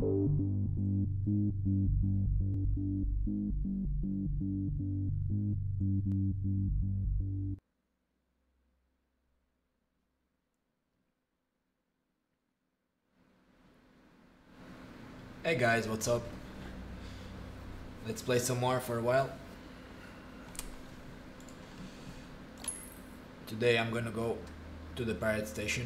Hey guys, what's up? Let's play some more for a while. Today I'm gonna go to the pirate station.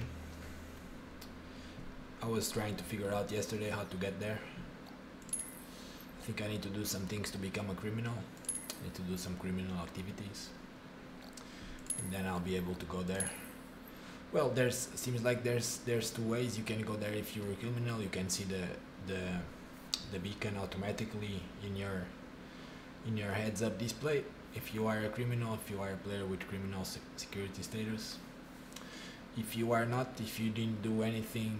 I was trying to figure out yesterday how to get there. I think I need to do some things to become a criminal. I need to do some criminal activities. And then I'll be able to go there. Well, seems like there's two ways you can go there. If you're a criminal, you can see the beacon automatically in your heads-up display. If you are a criminal, if you are a player with criminal security status. If you are not, if you didn't do anything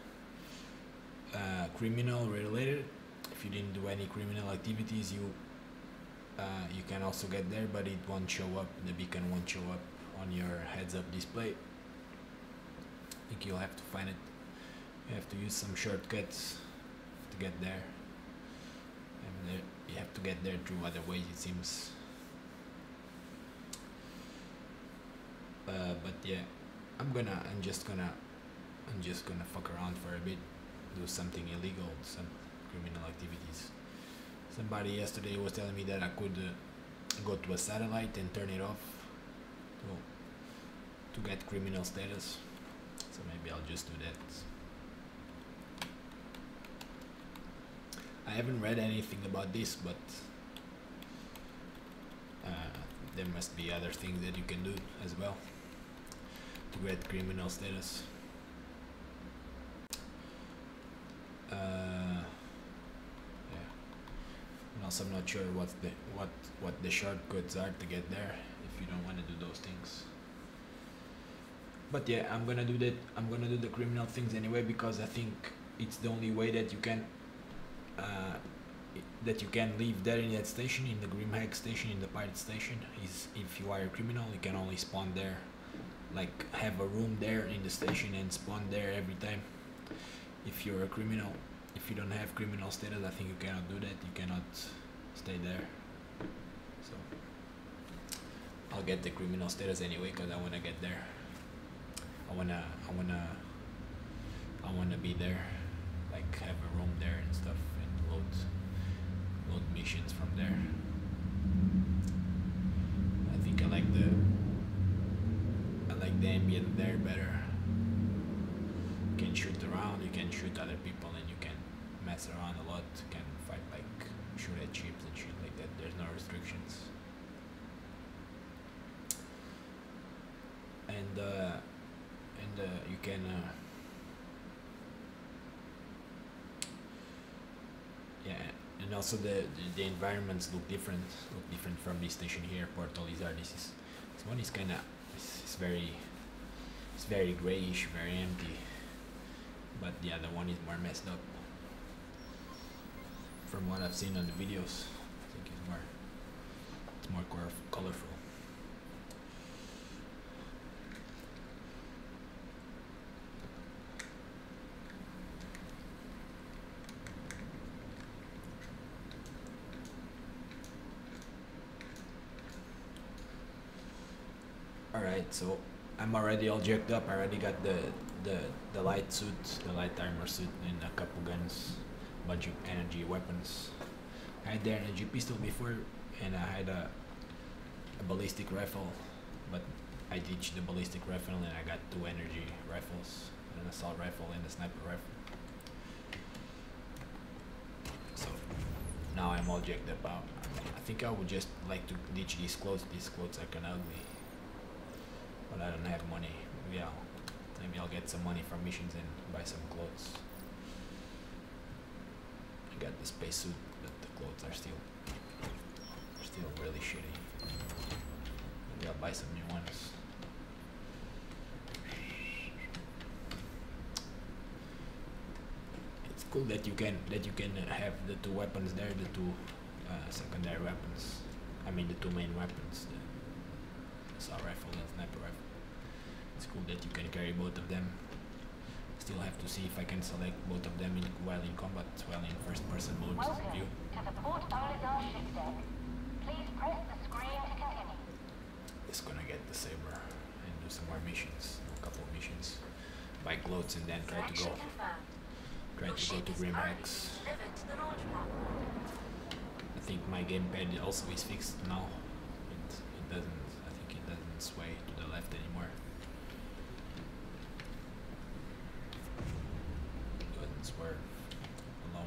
criminal related, if you didn't do any criminal activities, you can also get there, but it won't show up. The beacon won't show up on your heads-up display. I think you'll have to find it. You have to use some shortcuts to get there. And you have to get there through other ways, it seems. But yeah, I'm just gonna fuck around for a bit, do something illegal, some criminal activities. Somebody yesterday was telling me that I could go to a satellite and turn it off to get criminal status. So maybe I'll just do that. I haven't read anything about this, but there must be other things that you can do as well to get criminal status. Yeah. And also, I'm not sure what the shortcuts are to get there if you don't want to do those things. But yeah, I'm gonna do that. I'm gonna do the criminal things anyway, because I think it's the only way that you can leave there in that station, in the Grim Hex station, in the pirate station. Is if you are a criminal, you can only spawn there, like have a room there in the station and spawn there every time. If you're a criminal, if you don't have criminal status, I think you cannot do that. You cannot stay there. So I'll get the criminal status anyway, because I wanna get there. I wanna be there, like have a room there and stuff, and load missions from there. I think I like the ambient there better. You can shoot around, you can shoot other people, and you can mess around a lot. You can fight, like shoot at ships and shit like that. There's no restrictions. And you can yeah, and also the environments look different from this station here, Porto Lizard. This one is kind of it's very grayish, very empty, but the other one is more messed up from what I've seen on the videos. I think it's more colorful. Alright, so I'm already all jacked up. I already got the light suit, the light armor suit, and a couple guns, a bunch of energy weapons. I had the energy pistol before, and I had a ballistic rifle, but I ditched the ballistic rifle and I got 2 energy rifles, an assault rifle and a sniper rifle. So now I'm all jacked up out. I think I would just like to ditch these clothes. These clothes are kinda ugly, but I don't have money. Maybe I'll get some money from missions and buy some clothes. I got the spacesuit, but the clothes are still really shitty. Maybe I'll buy some new ones. It's cool that you can have the 2 weapons there, the 2 secondary weapons. I mean the 2 main weapons, the assault rifle and sniper rifle. It's cool that you can carry both of them. Still have to see if I can select both of them while in combat, while in first person mode view. To the Port Olisar ship deck. Please press the screen to continue. Just gonna get the saber and do some more missions, a couple of missions. Buy clothes and then try to go to Grim Hex. I think my gamepad also is fixed now. It doesn't, I think it doesn't sway to the left anymore. It doesn't swerve alone.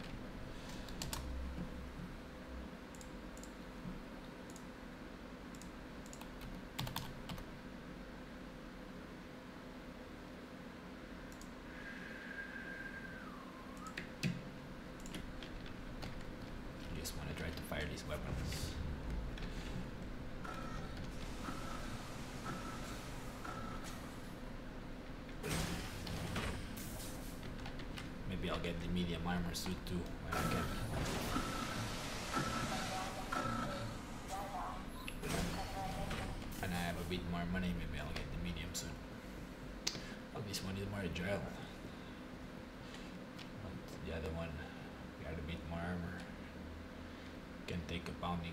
These weapons. Maybe I'll get the medium armor suit too when I can. And I have a bit more money, maybe I'll get the medium suit. Oh, this one is more agile. But the other one got a bit more armor. Can take a pounding.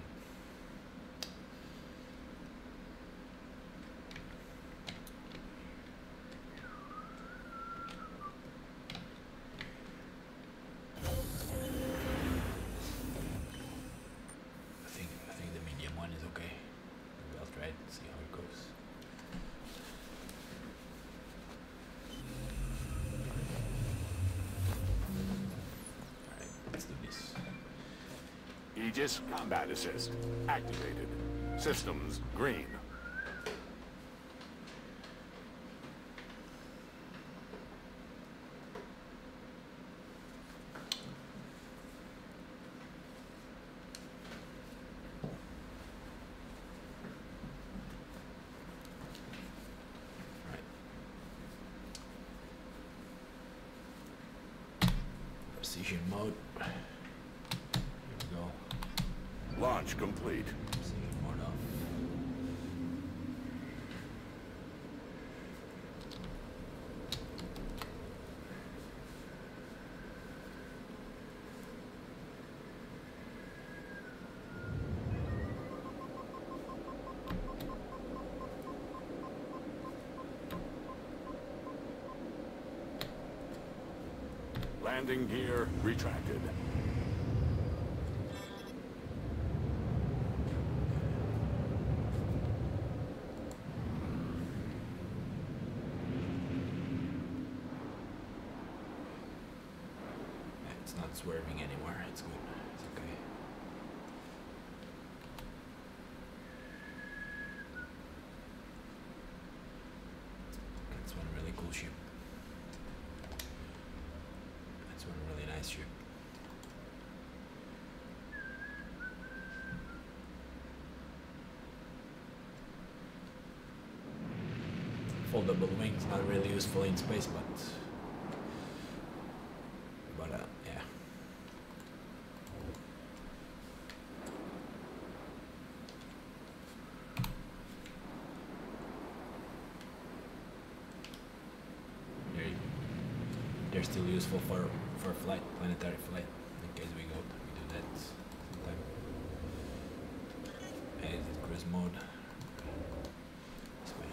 I think the medium one is okay. Maybe I'll try it and see how it goes. Alright, let's do this. Aegis Combat Assist activated. Systems green. Right. Precision mode. Launch complete. Landing gear retracted. It's not swerving anymore, it's good, it's okay. That's one really cool ship. That's one really nice ship. Foldable wings, not really useful in space, but yeah. They're still useful for flight, planetary flight, in case we do that sometime. Exit cruise mode. This way.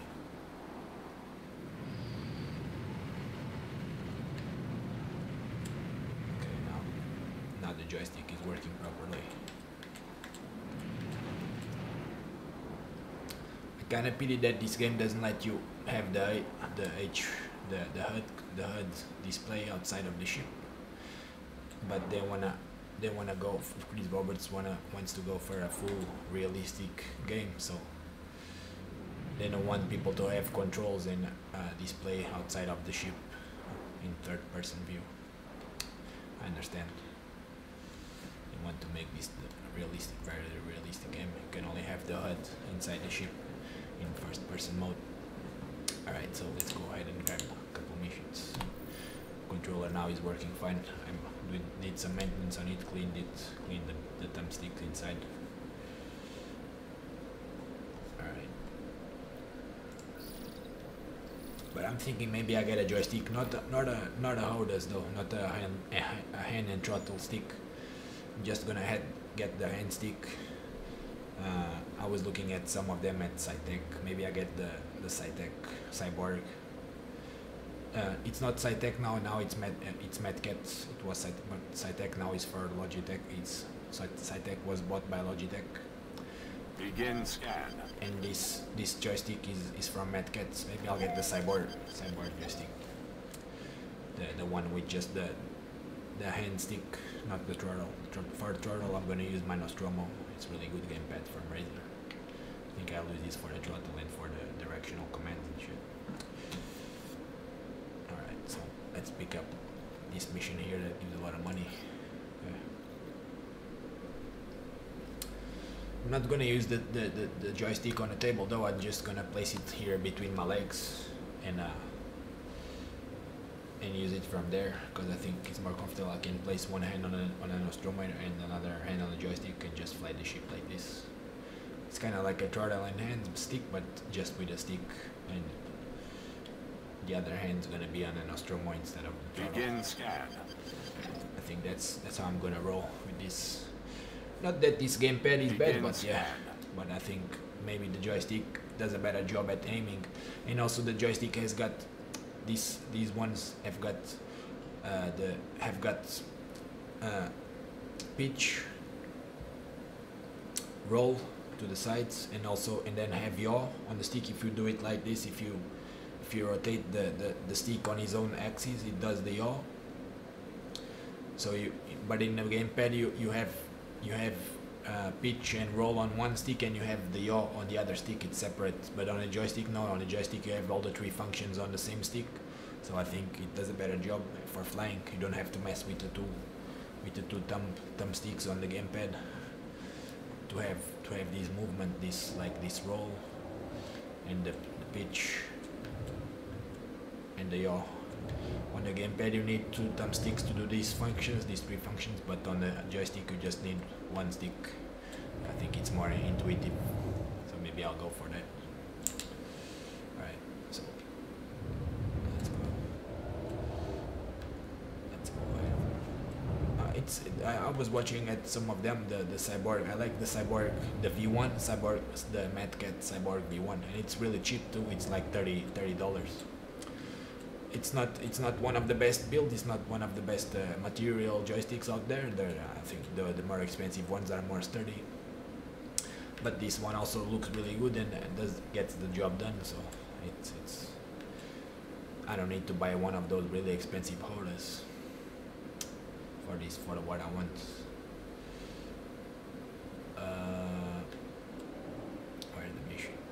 Okay, now the joystick is working properly. I kinda pity that this game doesn't let you have the HUD display outside of the ship, but they wanna go. Chris Roberts wants to go for a full realistic game, so they don't want people to have controls and display outside of the ship in third-person view. I understand. They want to make this realistic, very realistic game. You can only have the HUD inside the ship in first-person mode. Alright, so let's go ahead and grab a couple missions. Controller now is working fine. I need some maintenance on it, clean the thumbstick inside. Alright. But I'm thinking maybe I get a joystick, not a HODAS though, not a hand and throttle stick. I'm just gonna get the hand stick. I was looking at some of them at Cytec. Maybe I get the Cytec Cyborg. It's not Cytec now. Now it's Medcat. It was Cytec, but Cytec now is for Logitech. Cytec was bought by Logitech. Begin scan. And this joystick is from Medcat. Maybe I'll get the Cyborg joystick. The one with just the hand stick, not the throttle. For throttle, I'm gonna use my Nostromo. It's really good gamepad from Razer. I think I'll use this for the throttle and for the directional commands and shit. Alright, so let's pick up this mission here that gives a lot of money. Okay. I'm not gonna use the joystick on the table though. I'm just gonna place it here between my legs and use it from there, because I think it's more comfortable. I can place one hand on a Nostromo and another hand on the joystick and just fly the ship like this. It's kind of like a throttle and hand stick, but just with a stick, and the other hand's gonna be on a Nostromo instead of throttle. Begin scan. I think that's how I'm gonna roll with this. Not that this gamepad is bad, but yeah, but I think maybe the joystick does a better job at aiming, and also the joystick has got these ones have got pitch, roll to the sides, and then have yaw on the stick. If you do it like this, if you rotate the stick on its own axis, it does the yaw. So but in the gamepad you have pitch and roll on one stick, and you have the yaw on the other stick. It's separate. But on a joystick, no. On a joystick you have all the three functions on the same stick. So I think it does a better job for flying. You don't have to mess with the two thumb sticks on the gamepad to have this movement, this roll and the pitch and the yaw. On the gamepad you need two thumbsticks to do these three functions, but on the joystick you just need one stick. I think it's more intuitive, so maybe I'll go for that. Alright, so let's go. I was watching at some of them, the Cyborg. I like the Cyborg, the V1 Cyborg, the Medcat Cyborg V1, and it's really cheap too. It's like $30. It's not one of the best builds. It's not one of the best material joysticks out there. I think the more expensive ones are more sturdy. But this one also looks really good and gets the job done. So it's I don't need to buy one of those really expensive HODAS for what I want. Where is the mission?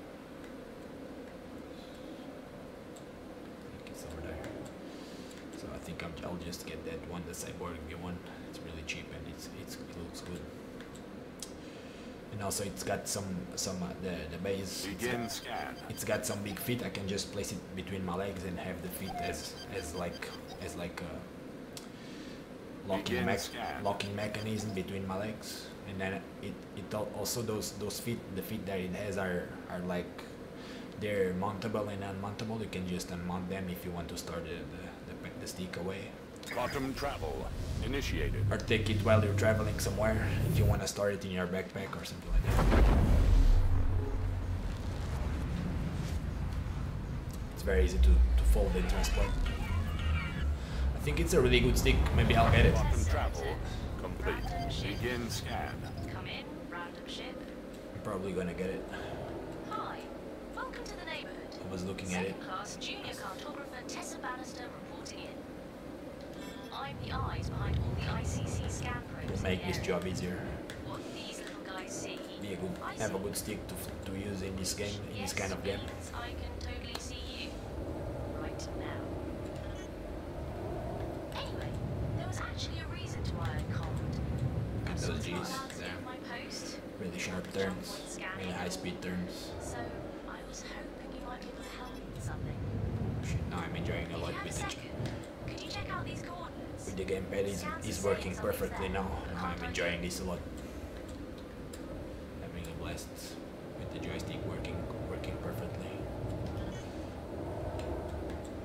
So I think I'll just get that one, the Cyborg V1. It's really cheap and it looks good. And also it's got some the base. It's got some big feet. I can just place it between my legs and have the feet as like a locking mechanism between my legs. And then it also those feet, the feet that it has are like, they're mountable and unmountable. You can just unmount them if you want to store the stick away. Quantum travel initiated. Or take it while you're traveling somewhere, if you want to store it in your backpack or something like that. It's very easy to fold and transport. I think it's a really good stick. Maybe I'll get it. Quantum travel complete. Begin scan. Come in, random ship. I'm probably gonna get it. Hi, welcome to the neighborhood. I was looking at it. Second-class junior cartographer Tessa Bannister reporting in. I'm the eyes behind all the ICC scan probes. To make this job easier. What these little guys see. Have a good stick to use in this game, in this kind of game. Means I can totally see you right now. Anyway, there was actually a reason to why I called. Look at those G's Allowed to there. leave my post. Really sharp turns, really high speed turns. So I was hoping you might be able to help me with something. Shit, now I'm enjoying a lot with it. Can you check out these coordinates? With the gamepad is working perfectly now. I'm enjoying this a lot. Having a blast with the joystick working perfectly.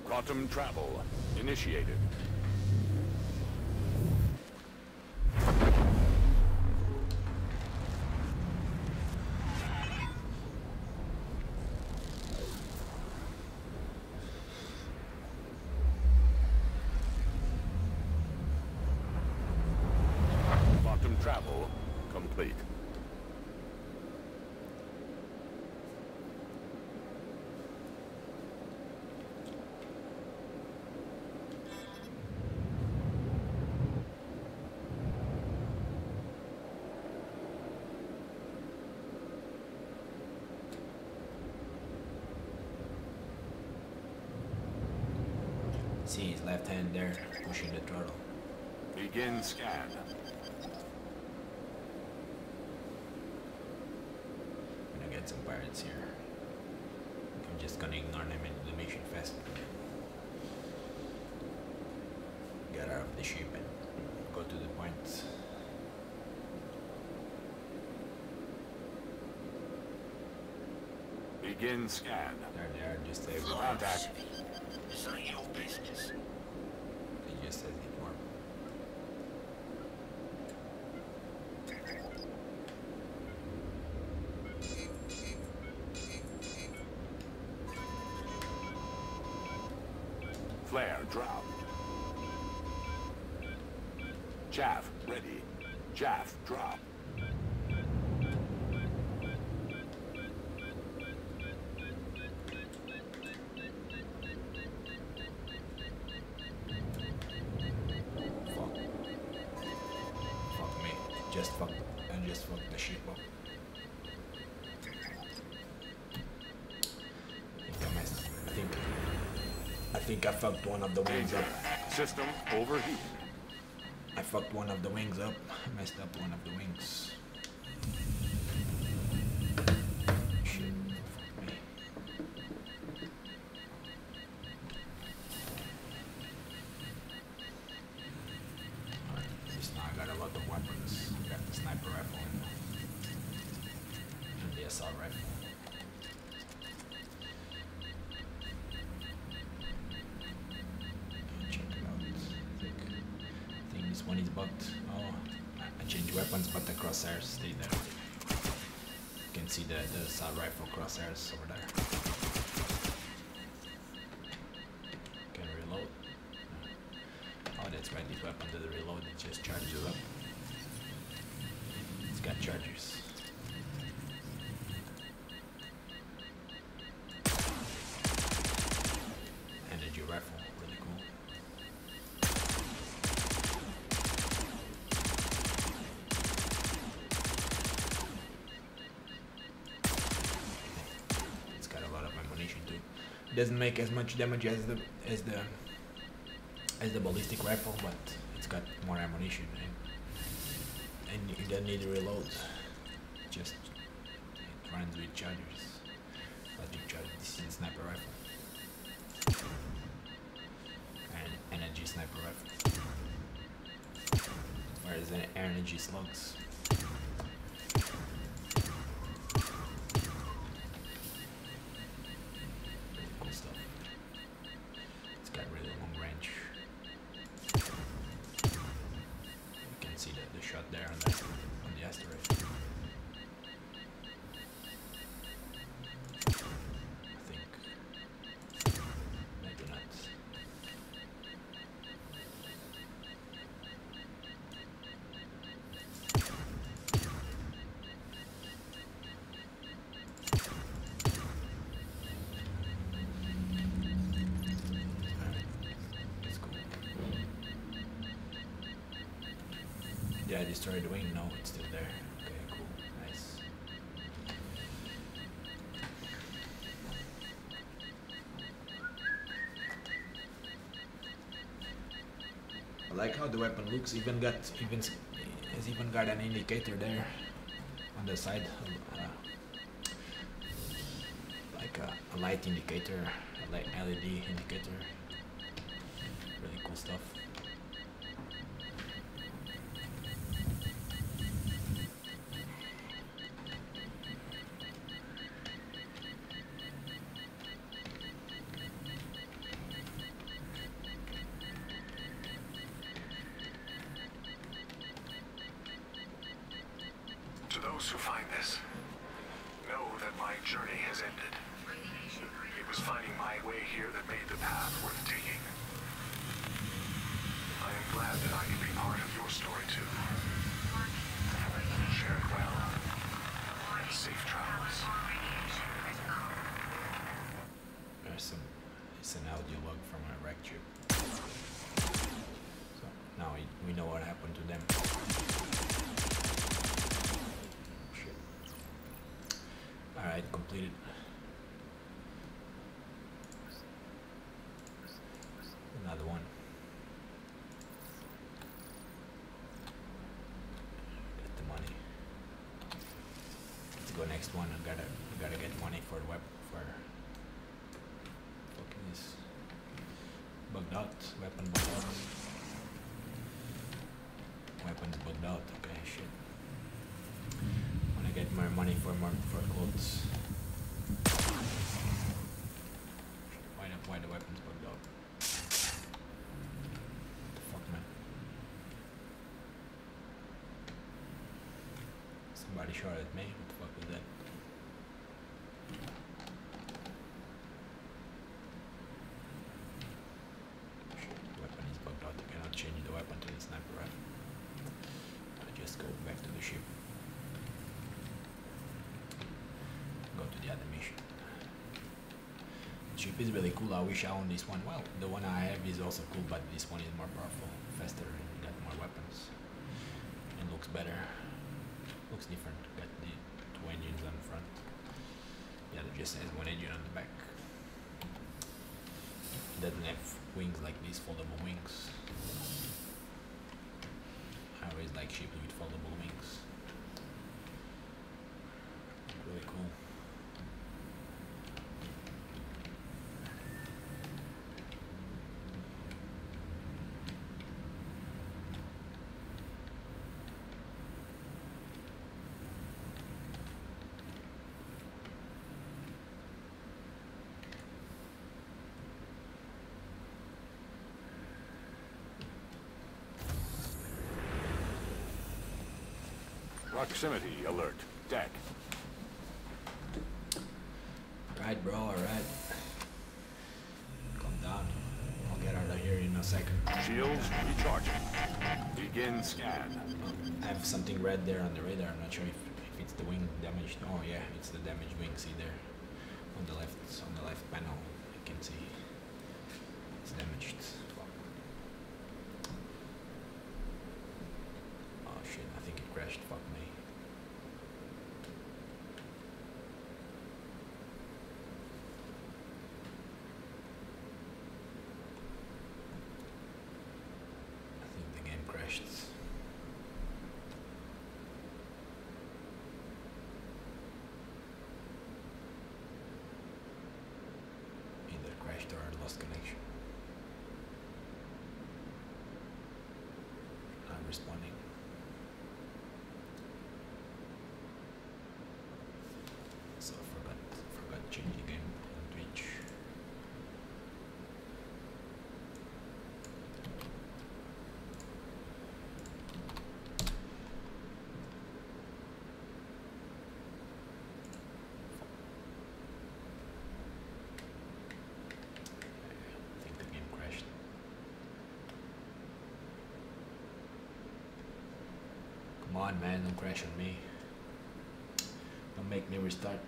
Quantum travel initiated. Quantum travel complete. See his left hand there, pushing the throttle. Begin scan. I'm gonna get some pirates here. I'm just gonna ignore them and do the mission fast. Get out of the ship and go to the point. Begin scan. There they are, just say Contact. It's not your business. He just says inform. Flare drop. Chaff ready. Chaff drop. Fuck me. I just fucked the ship up. I think I fucked one of the wings up. System overheat. I fucked one of the wings up. I messed up one of the wings. Shit. Fuck me. This now I got a lot of weapons. I got the sniper rifle and the assault rifle. Check it out. I think this one is bugged. Oh, I changed weapons, but the crosshairs stay there. You can see the assault rifle crosshairs over there. Can reload. Oh, that's right. This weapon doesn't reload. It just charges up. It's got chargers. Energy rifle, really cool. It's got a lot of ammunition too. It doesn't make as much damage as the ballistic rifle, but it's got more ammunition and you don't need to reload. Just it runs with chargers. Logic chargers. This is a sniper rifle. And energy sniper rifle. Whereas the energy slugs. Really cool stuff. It's got really long range. You can see the shot there on the asteroid. I think. Maybe not. That's cool. Yeah, I destroyed the wing. No, it's still there. Okay, cool. Nice. I like how the weapon looks. Has even got an indicator there on the side, like a light indicator, a light LED indicator. Really cool stuff. those who find this know that my journey has ended. It was finding my way here that made the path worth taking. I am glad that I can be part of your story too. Share it well. And safe travels. It's an audio log from a wreck ship. So now we know what happened to them. Shit. Alright, completed. Another one. Get the money. Let's go next one. I gotta get money for the fucking this bugged out. Weapon bugged out. Weapons bugged out. Okay, shit. Wanna get more money for clothes. Why the weapons bugged out? Fuck, man. Somebody shot at me. What the fuck was that? Shit, the weapon is bugged out. I cannot change the weapon to the sniper rifle. I just go back to the ship. Go to the other mission. The ship is really cool. I wish I owned this one. Well, the one I have is also cool, but this one is more powerful, faster, and got more weapons. And looks better. Looks different. Got the two engines on the front. Yeah, it just has one engine on the back. It doesn't have wings like these, foldable wings. I always like ships with foldable wings. Really cool. Proximity alert. Deck. Right, bro, alright. Calm down. I'll get out of here in a second. Shields recharging. Begin scan. I have something red there on the radar. I'm not sure if it's the wing damaged. Oh yeah, it's the damaged wing. See there on the left panel. I can see it's damaged. Fuck. Oh shit! I think it crashed. Fuck me. I think the game crashed. Either crashed or I lost connection. I'm responding. So I forgot to change the game on Twitch. I think the game crashed. Come on, man, don't crash on me. Don't make me restart.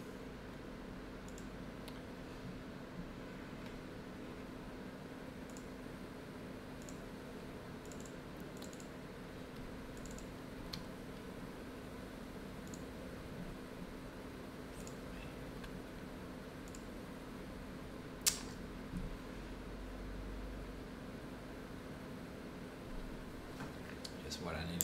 Just what I needed.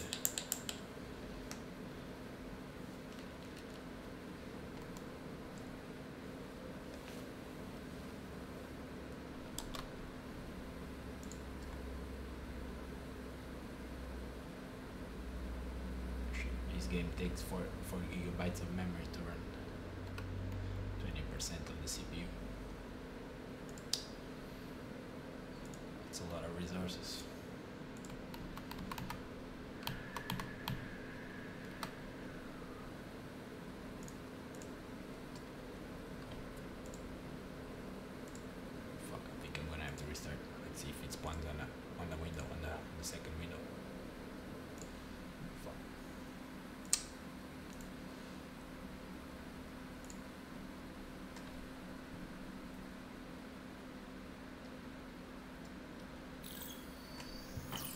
This game takes 4 gigabytes of memory to run. 20% of the CPU. It's a lot of resources.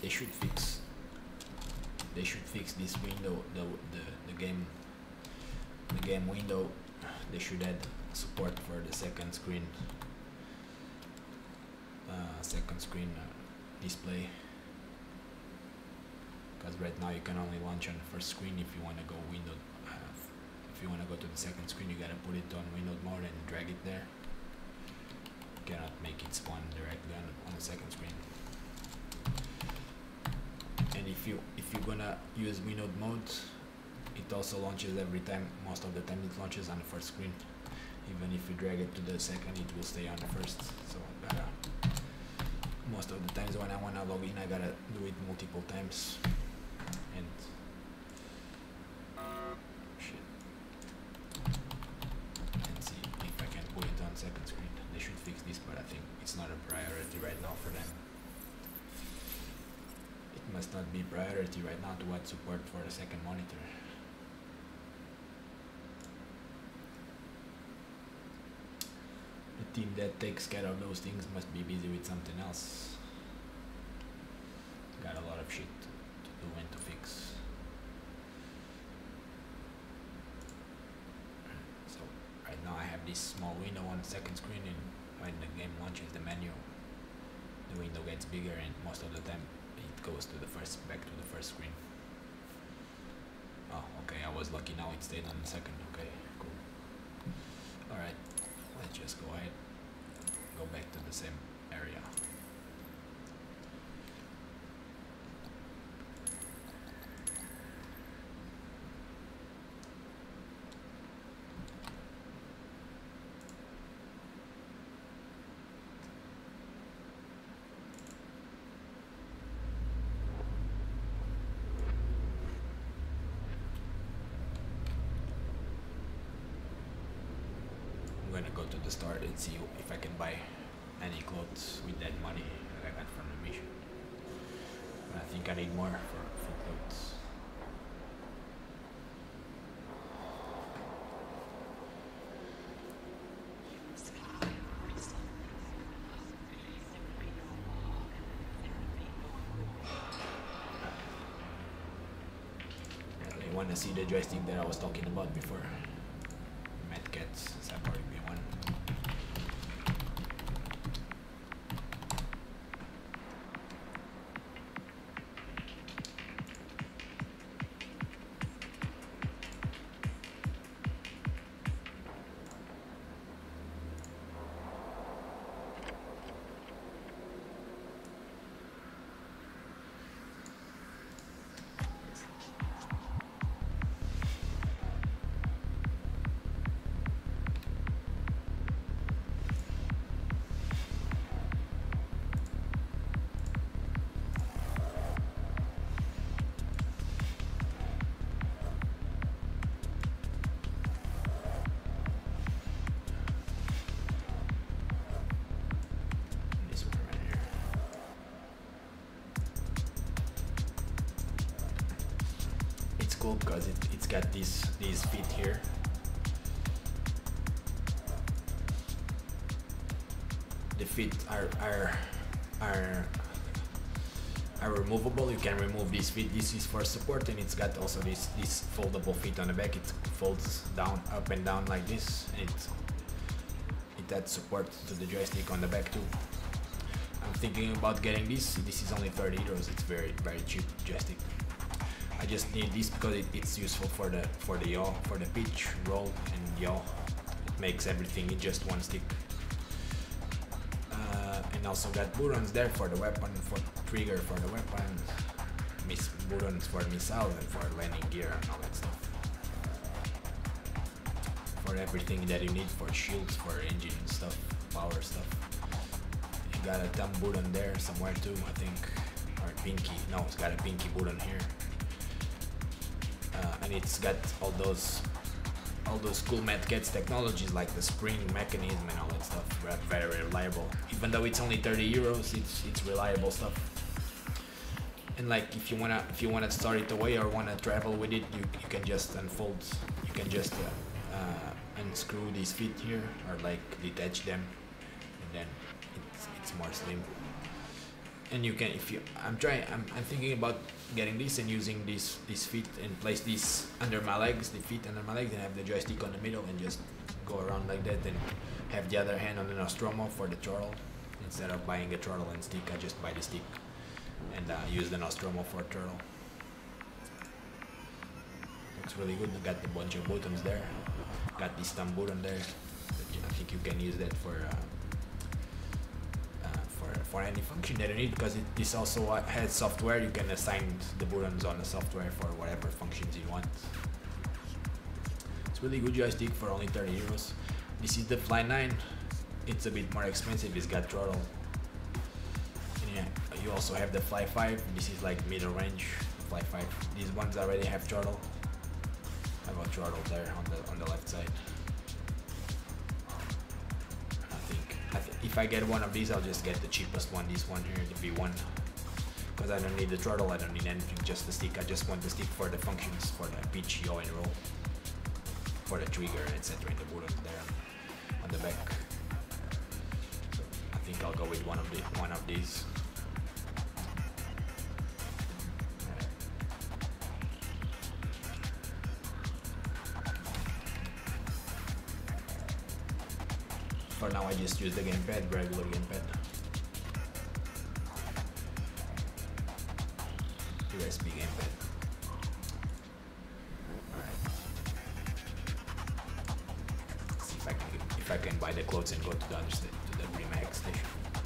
they should fix this window, the game window. They should add support for the second screen display, because right now you can only launch on the first screen. If you want to go if you want to go to the second screen, you gotta put it on window mode and drag it there. You cannot make it spawn directly on the second screen. And if you're gonna use window mode, it also launches every time. Most of the time it launches on the first screen. Even if you drag it to the second, it will stay on the first. So most of the times when I wanna log in, I gotta do it multiple times. And shit. And see if I can put it on second screen. They should fix this, but I think it's not a priority right now for them. It must not be priority right now to add support for the second monitor. The team that takes care of those things must be busy with something else. Got a lot of shit to do and to fix. So right now I have this small window on the second screen, and when the game launches the menu, the window gets bigger, and most of the time it goes to back to the first screen. Oh, okay, I was lucky now it stayed on the second. Okay, cool. Alright, let's just go ahead, go back to the same area. I'm gonna go to the store and see if I can buy any clothes with that money that I got from the mission. But I think I need more for clothes. You wanna see the joystick that I was talking about before? Medkits, separate one. Cool because it's got these feet here. The feet are removable. You can remove these feet. This is for support, and it's got also this foldable feet on the back. It folds down, up and down like this, and it adds support to the joystick on the back too. I'm thinking about getting this. This is only 30 euros. It's very cheap joystick. I just need this because it's useful for the yaw, for the pitch, roll, and yaw. It makes everything in just one stick. And also got buttons there for the weapon, for trigger for the weapon, buttons for missiles and for landing gear and all that stuff. For everything that you need, for shields, for engine stuff, power stuff. You got a thumb button there somewhere too, I think, or pinky. No, it's got a pinky button here. And it's got all those cool medkits technologies like the spring mechanism and all that stuff. Very reliable. Even though it's only 30 euros, it's reliable stuff. And like if you wanna store it away or wanna travel with it, you can just unfold. You can just unscrew these feet here or like detach them, and then it's more slim. and you can, if you, I'm thinking about getting this and using these feet and place these under my legs, the feet under my legs, and have the joystick on the middle and just go around like that, and have the other hand on the Nostromo for the throttle. Instead of buying a throttle and stick, I just buy the stick and use the Nostromo for throttle. Looks really good. I got a bunch of buttons there. Got this thumb button there. I think you can use that for any function that you need, because this also has software. You can assign the buttons on the software for whatever functions you want. It's really good joystick for only 30 euros. This is the Fly 9. It's a bit more expensive. It's got throttle. And yeah, you also have the Fly 5. This is like middle range. Fly 5. These ones already have throttle. I got throttle there on the left side. If I get one of these, I'll just get the cheapest one, this one here, the V1, because I don't need the throttle, I don't need anything, just the stick. I just want the stick for the functions, for the pitch, yaw, and roll, for the trigger, etc. in the buttons there on the back. So I think I'll go with one of these. For now, I just use the gamepad, regular gamepad. USB gamepad. Alright. See if I can buy the clothes and go to the other state, to the Grim Hex station.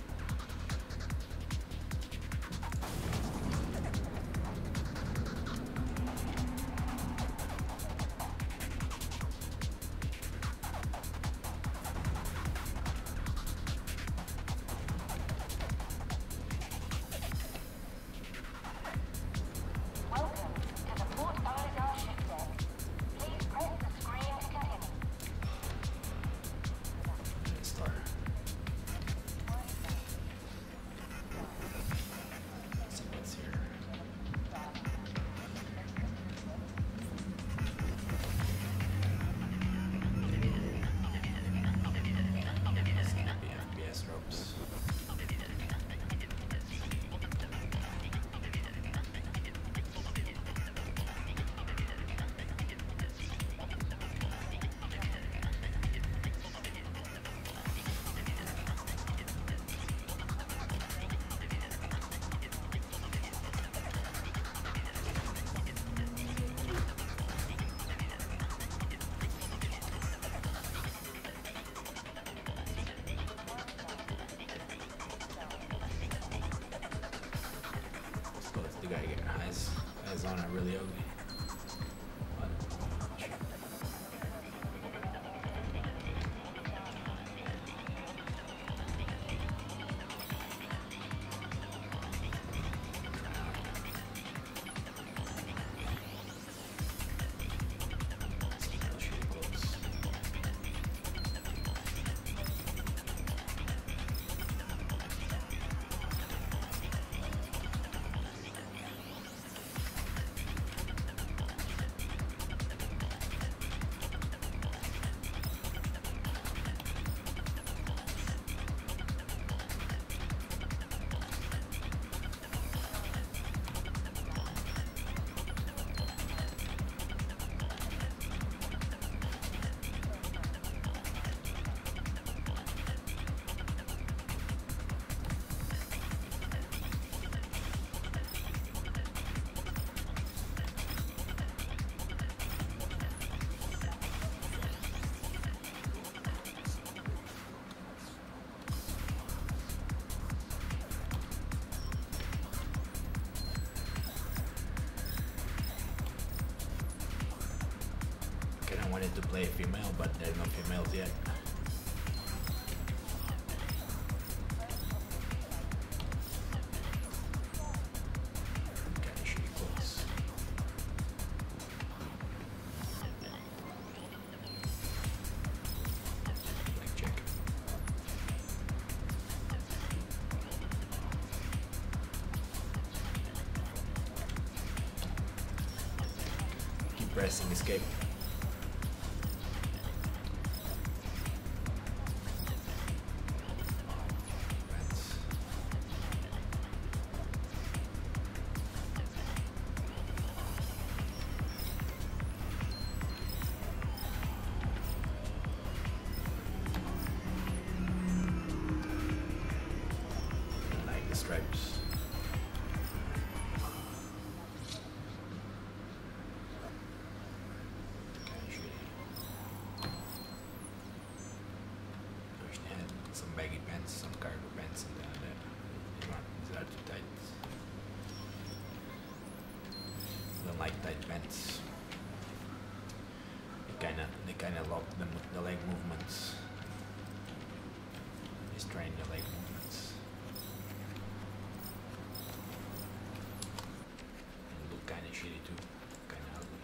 The guy getting eyes on are really ugly. I wanted to play a female, but there's no females yet. Kinda shitty clothes. Like check. Keep pressing escape. the stripes. Kinda shitty. Wish they had some baggy pants, some cargo pants, something like that. These are too tight. Don't like tight pants. They kinda lock the leg movements. They strain the leg movements. And look kinda shitty too. Kinda ugly.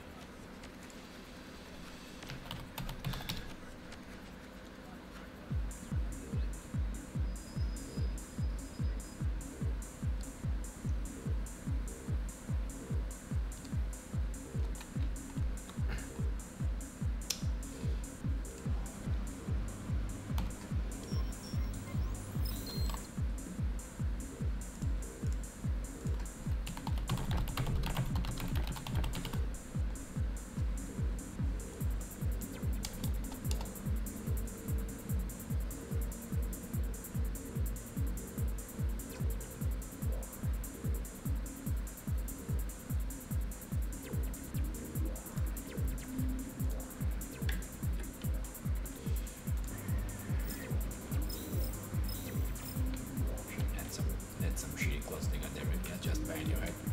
Some shitty clothes they got there, maybe not just behind your head.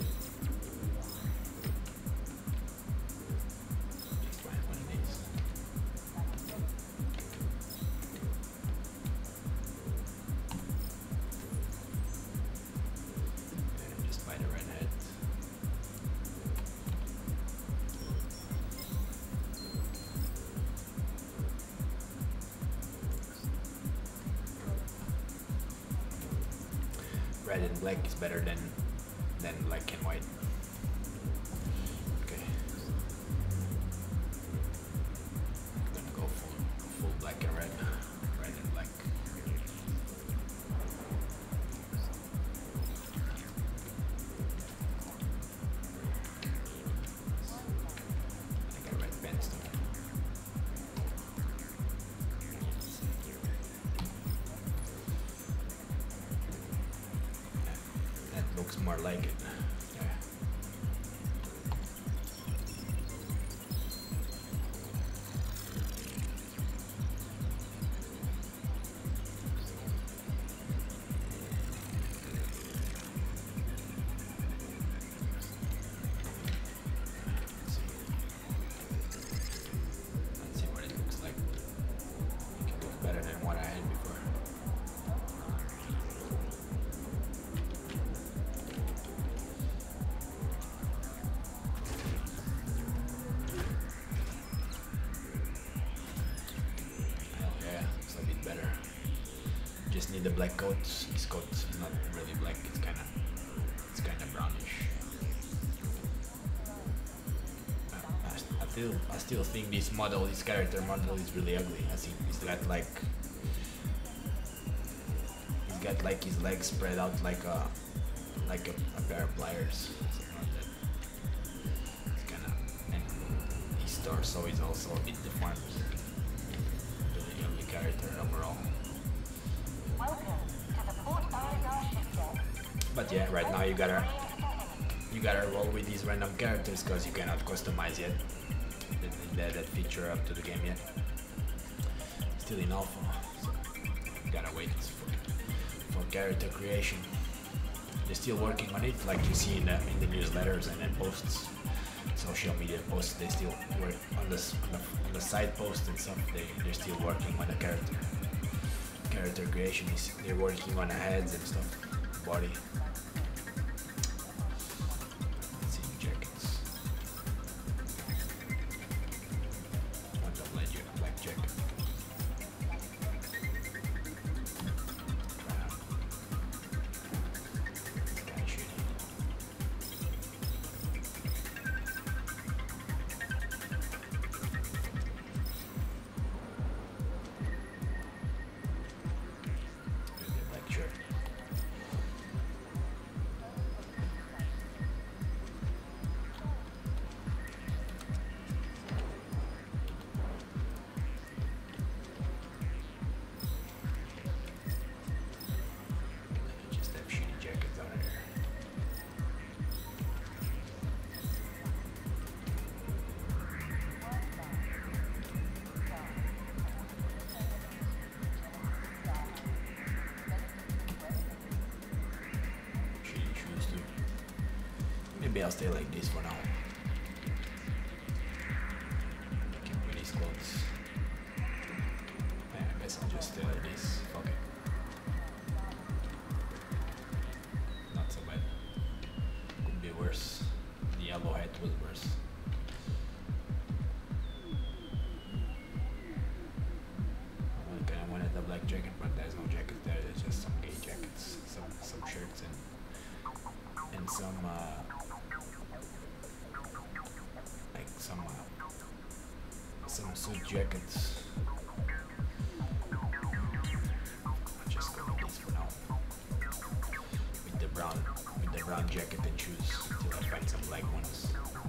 Just find one of these. And just by the red head. Red and black is better than black and white. Okay. I'm gonna go full black and red. Red and black. I got red pants too. Looks more like it. Yeah. Let's see what it looks like. It can look better than what I had before. Just need the black coat. This coat's not really black. It's kind of brownish. I still think this character model is really ugly. I think he's got like his legs spread out like a pair of pliers. Something like that. It's kind of, and his torso is also a bit deformed. Really ugly character overall. But yeah, right now you gotta roll with these random characters because you cannot customize yet that feature up to the game yet. Still in alpha, so you gotta wait for character creation. They're still working on it, like you see in the newsletters and then posts, social media posts. They still work on the side posts and stuff. They're still working on the character creation. They're working on the heads and stuff, body. Let's see, jackets. One double edge black jacket. Kinda shitty. Black shirt. maybe I'll stay like this for now. Keep with these clothes. Yeah, I guess I'll just stay like this. Fuck it. Not so bad. Could be worse. The yellow hat was worse. I kinda wanted the black jacket, but there's no jacket there. There's just some gay jackets, some shirts and some like some suit jackets. I'll just go with this for now. With the brown jacket and shoes until I find some black ones.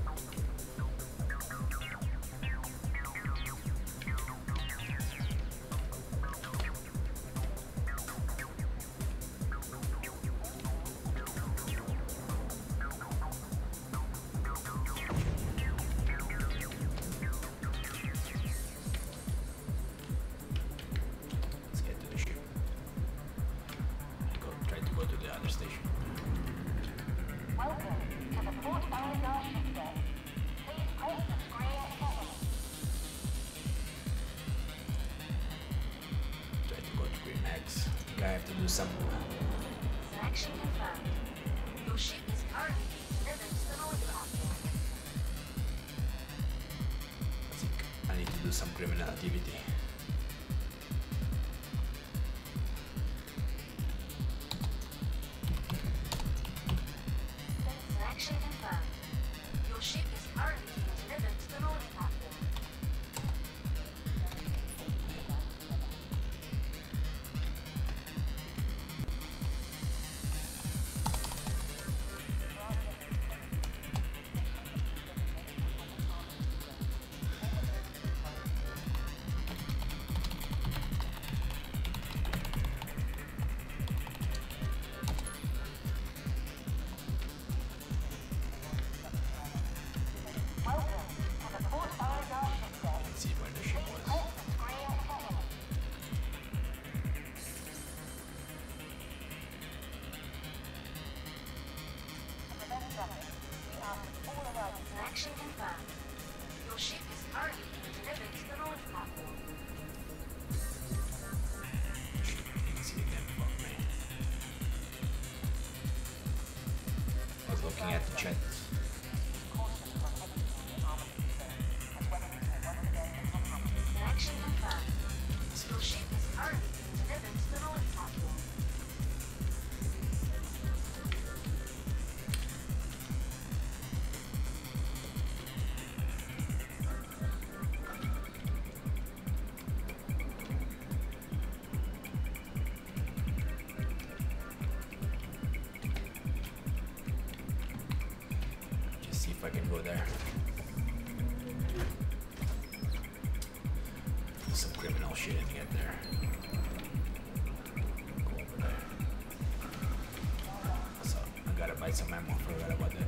Some Selection confirmed. Your ship is currently being delivered to the North Platform. I think I need to do some criminal activity. Selection confirmed. Your ship is currently being delivered to the North Platform. Selection confirmed. Your ship is currently being delivered to the North Platform. See again, fuck me. I was looking at the chat. Selection confirmed. Your ship is currently being delivered to the North Platform. I can go there. Do some criminal shit and get there. Go over there. So I gotta buy some ammo. Forgot about that.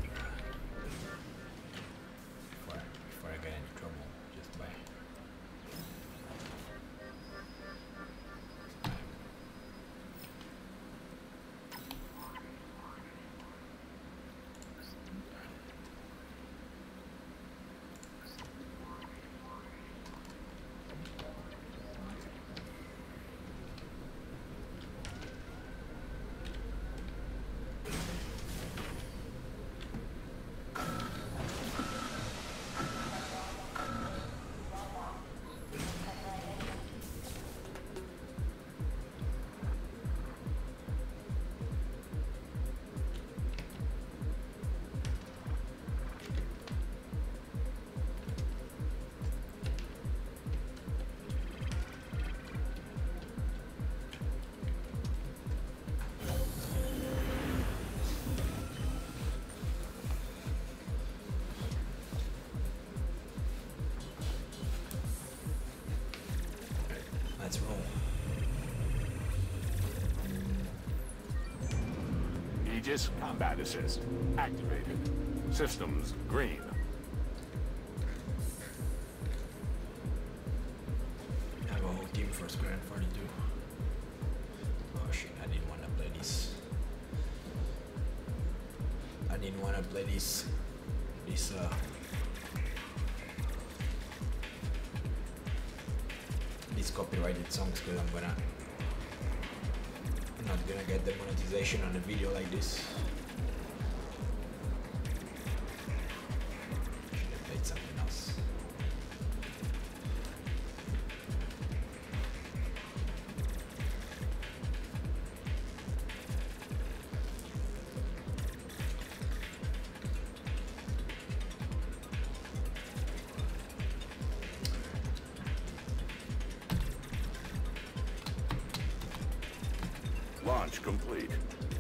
Before I get into trouble, just buy. Let's roll. Aegis combat assist activated. Systems green. I have a whole team for Square 42. Oh shit, I didn't want to play this. I didn't want to play these copyrighted songs because I'm not gonna get the monetization on a video like this. Should have played something else. Launch complete.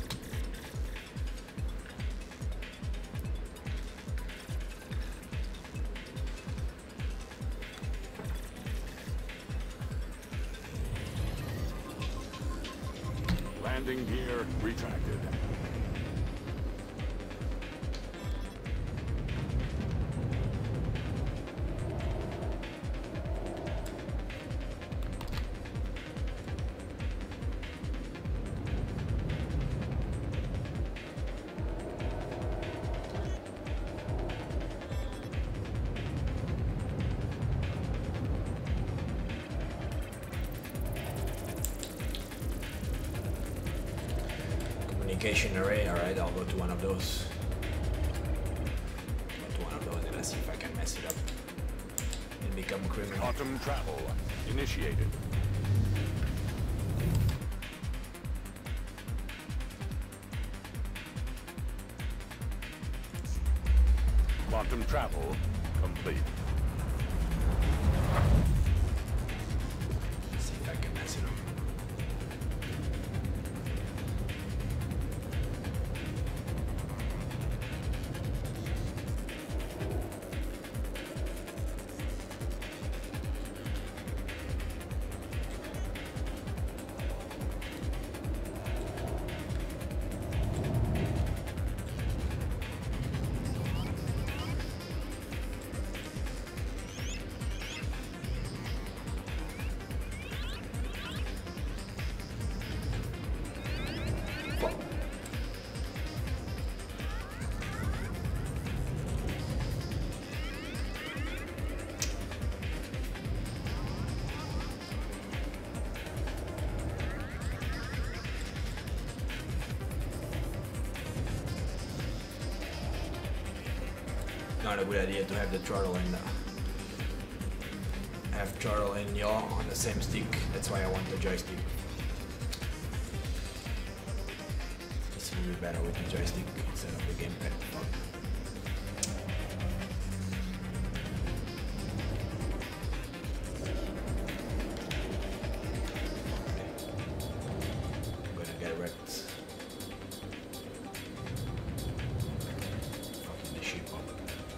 Landing gear retracted. Communication array, alright, I'll go to one of those. Go to one of those and let's see if I can mess it up and become a criminal. Quantum travel initiated. Quantum travel complete. Let's see if I can mess it up. Not a good idea to have the throttle and have throttle and yaw on the same stick. That's why I want the joystick. This will be better with the joystick instead of the gamepad. I'm gonna get wrecked. Fucking the ship up.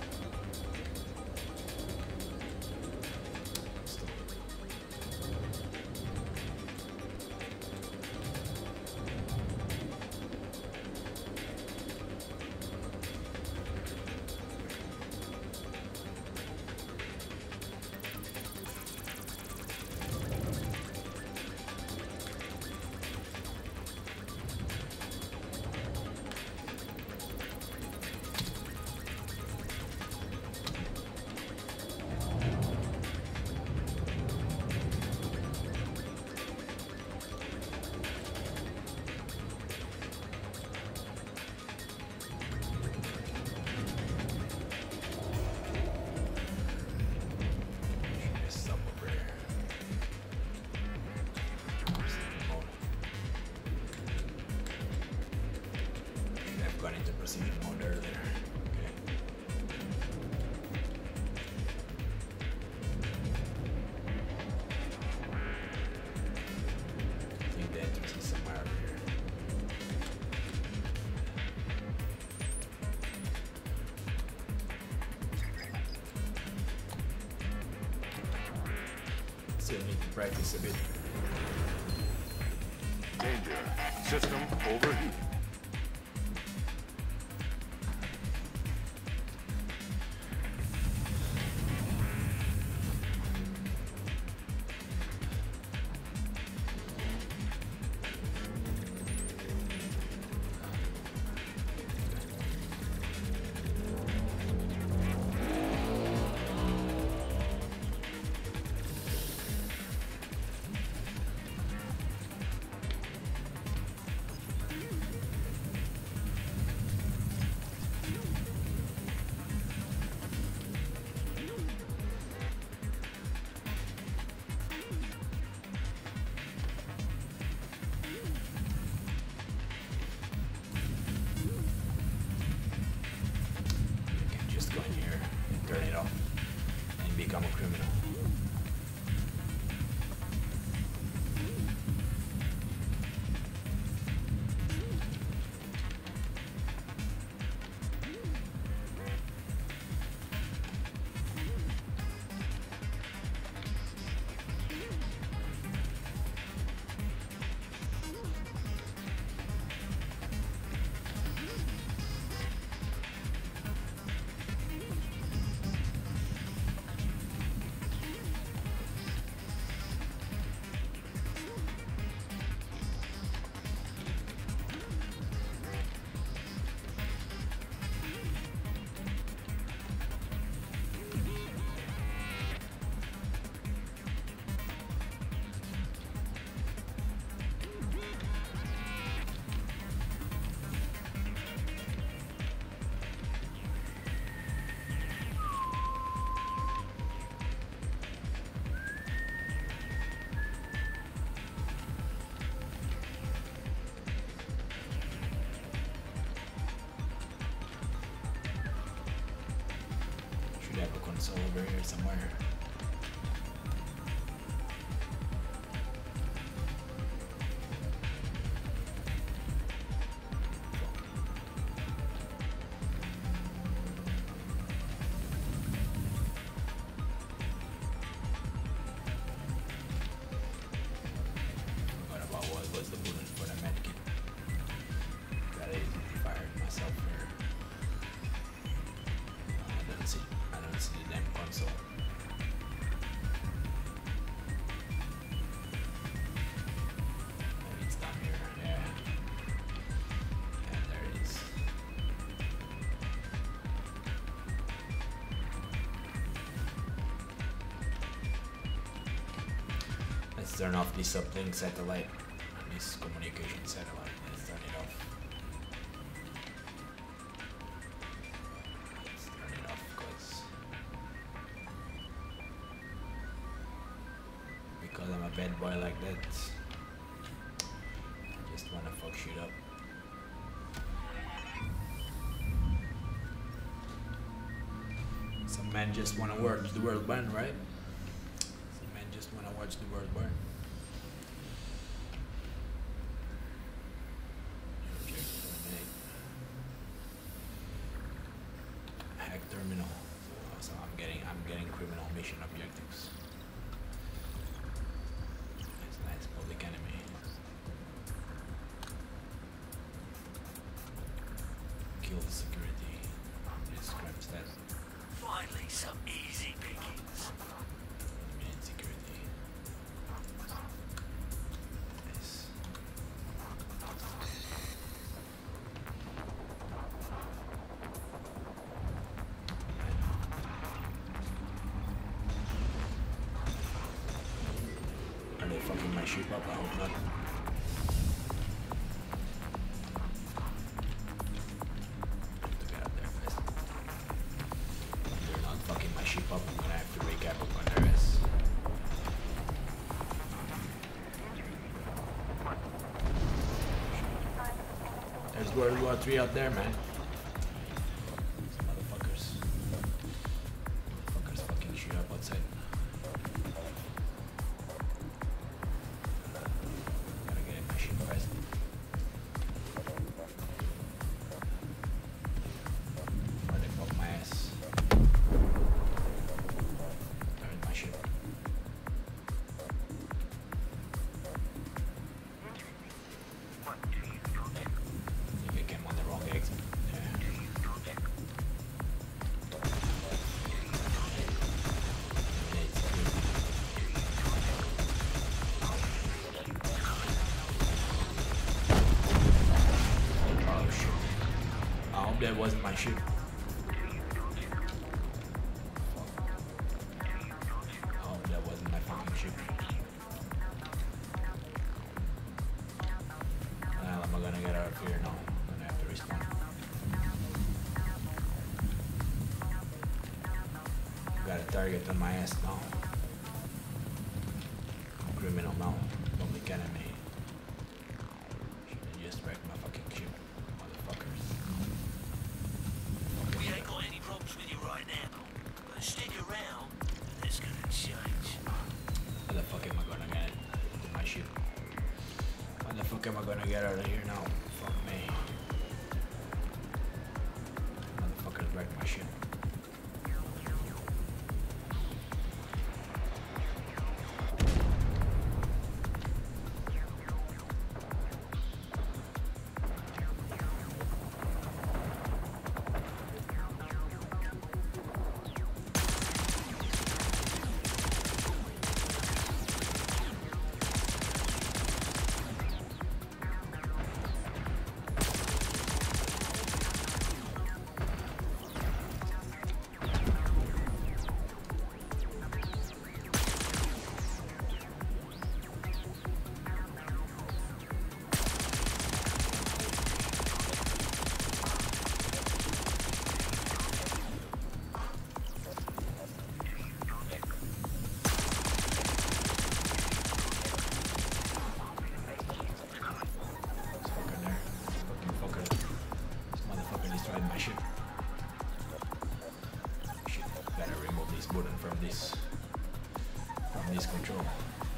Gone into precision mode earlier. Okay. I think the entrance is somewhere over here. Still need to practice a bit. Danger. System overheating. console over here somewhere. What about what was the bullet for the medkit? That is fired myself here. I don't see the damn console. Maybe it's down here. Yeah. Yeah, there it is. Let's turn off this uplink satellite. This communication satellite. Let's turn it off. Let's turn it off because I'm a bad boy like that. I just wanna fuck shit up. Some men just wanna watch the world burn, right? Some men just wanna watch the world burn. Okay, hack terminal. So I'm getting criminal mission objectives. That's nice, public enemy. Kill the security. Just scraps that. Finally, some easy pickings. Eliminate security. Nice. Are they fucking my ship up? I hope not. To get up there fast. They're not fucking my ship up. I'm gonna have to wake up on their ass. There's World War III out there, man. Some motherfuckers. Motherfuckers fucking shit up outside. Gotta get in my ship fast. Or they fuck my ass. They're in my ship. Maybe I came on the wrong exit. Yeah. Eliminate security. Oh shit. I hope that wasn't my ship. I hope that wasn't my fucking ship. Well, am I gonna get out of here now? I'm gonna have to respawn. Got a target on my ass now. I'm a criminal now. Public enemy. Should've just wrecked my fucking ship. Motherfuckers. We ain't got any problems with you right now, but stick around, and it's gonna change. How the fuck am I gonna get into my ship? How the fuck am I gonna get out of here now? Fuck me. Motherfuckers wrecked my ship. Shit, gotta remove button from this control.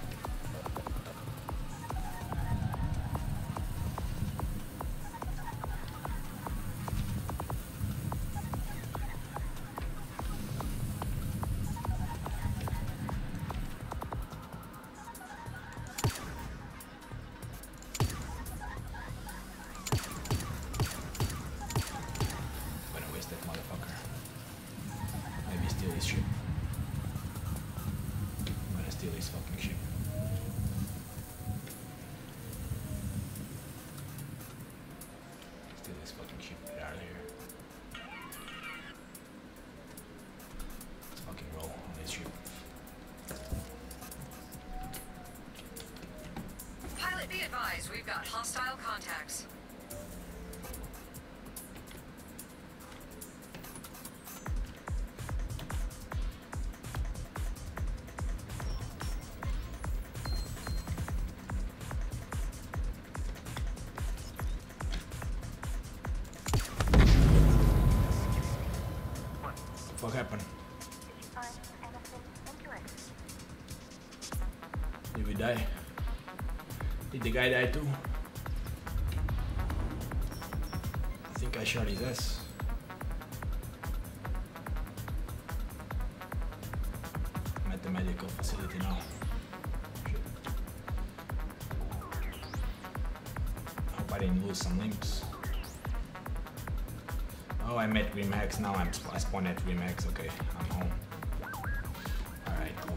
We've got hostile contacts. What happened? Did we die? Did the guy die too? I think I shot his ass. I'm at the medical facility now. Shit. Hope I didn't lose some limbs. Oh, I met Grim Hex. Now I spawned at Grim Hex. Okay, I'm home. Alright, cool.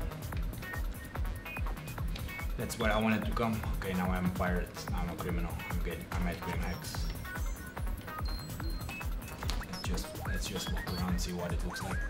That's where I wanted to come. Okay, now I'm a pirate. Now I'm a criminal. I'm at Grim Hex. Let's just walk around and see what it looks like.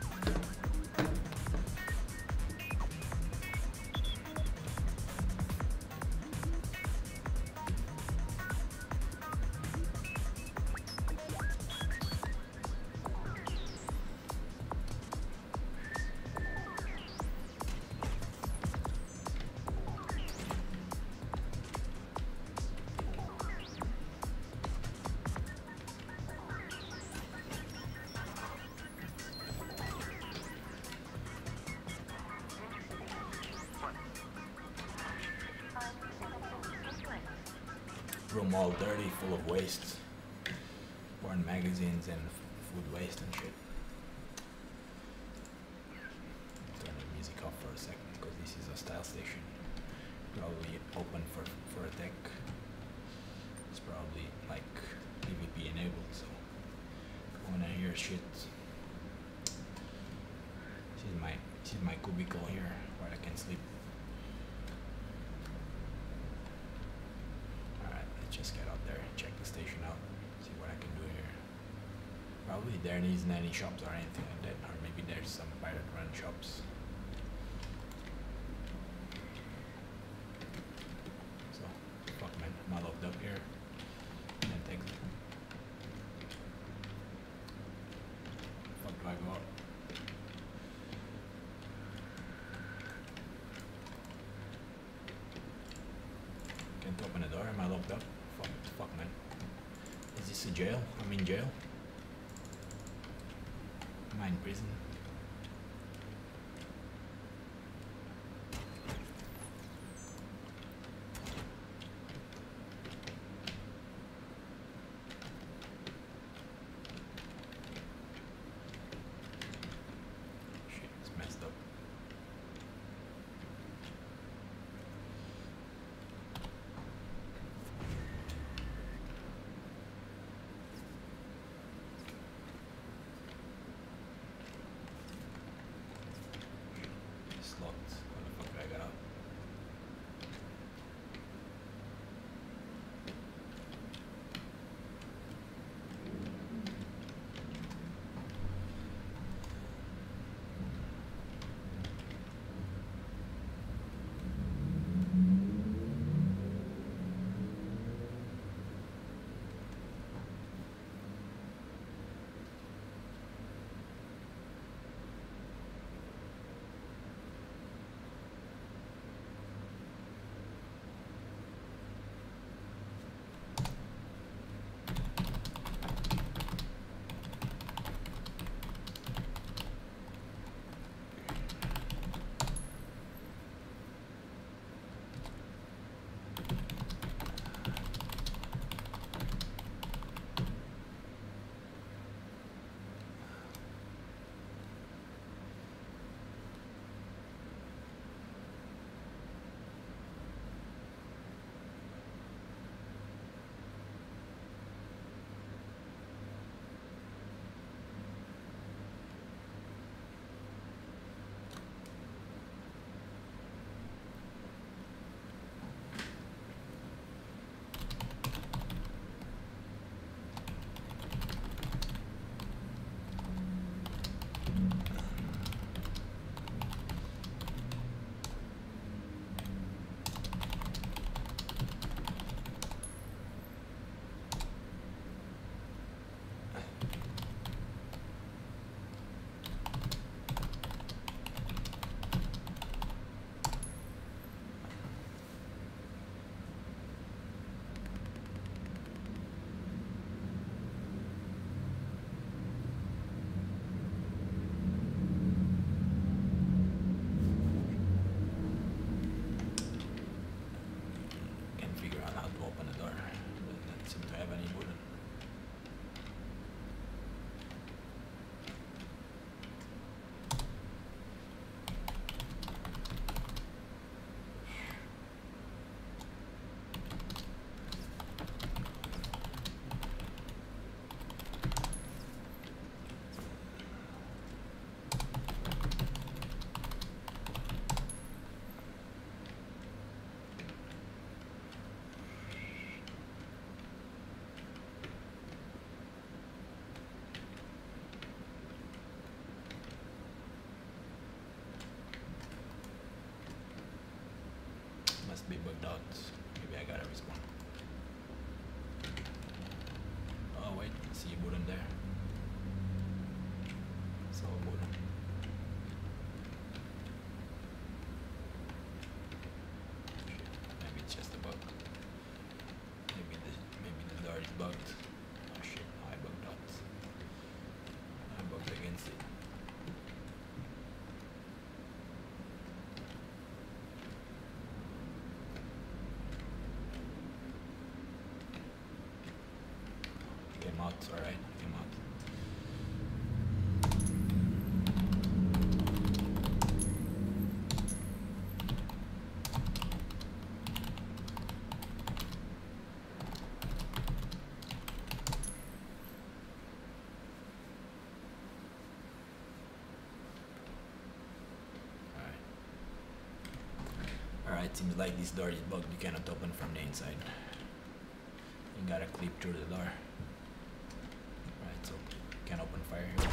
Room all dirty, full of waste. Worn magazines and food waste and shit. Turn the music off for a second because this is a style station. Probably open for attack. It's probably like PvP enabled, so when I hear shit. This is my cubicle here where I can sleep. Just get out there, check the station out, see what I can do here. Probably there isn't any shops or anything like that, or maybe there's some pirate run shops. So, fuck man, I'm not locked up here. And thanks. Fuck do I go out? Can't open the door, am I locked up? Fuck man. Is this a jail? I'm in jail? Am I in prison? Shit, it's messed up. must be bugged out. Maybe I gotta respawn. Oh wait, I see a button there. So a button. Maybe it's just a bug. Maybe the door is bugged. Oh shit, I bugged out. I bugged against it. Came out, alright, came out. Alright, seems like this door is bugged. You cannot open from the inside. You gotta clip through the door. Right, so can't open fire here.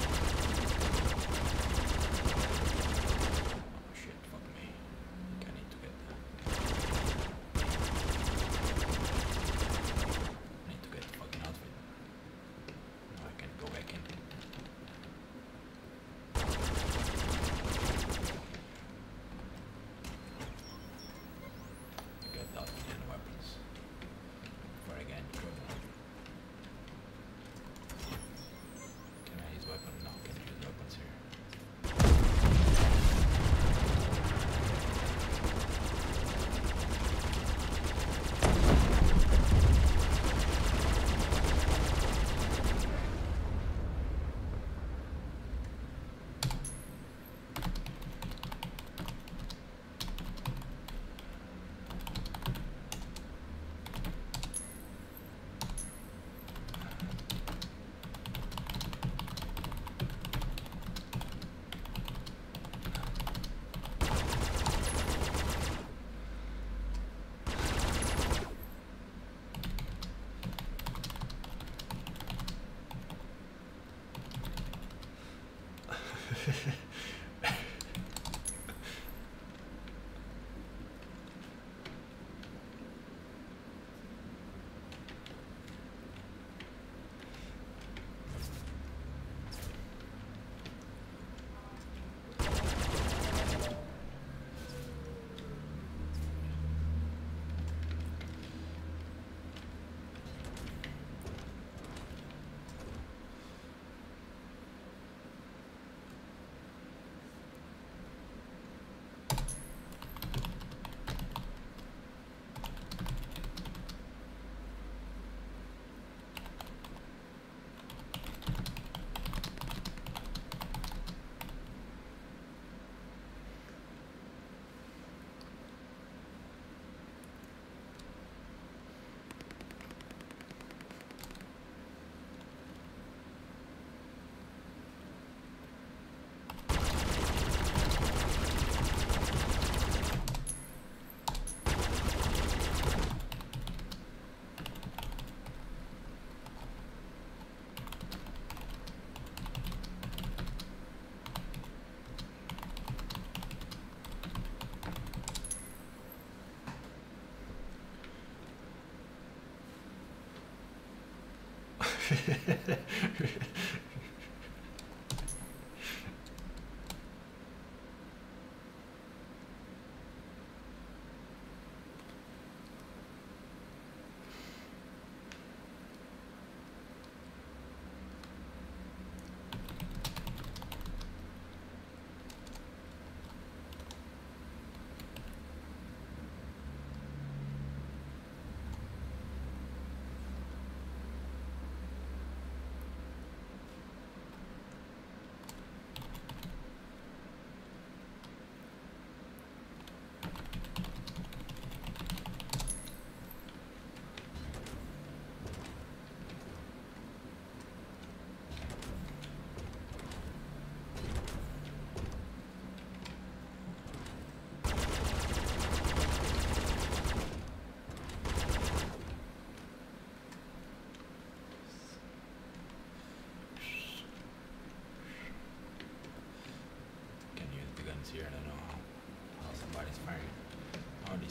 Oh shit, fuck me. I think I need to get that. I need to get the fucking outfit. No, I can't go back in. I got the outfit and weapons. Before I get in trouble. Can I use weapon? No, can I use weapons here?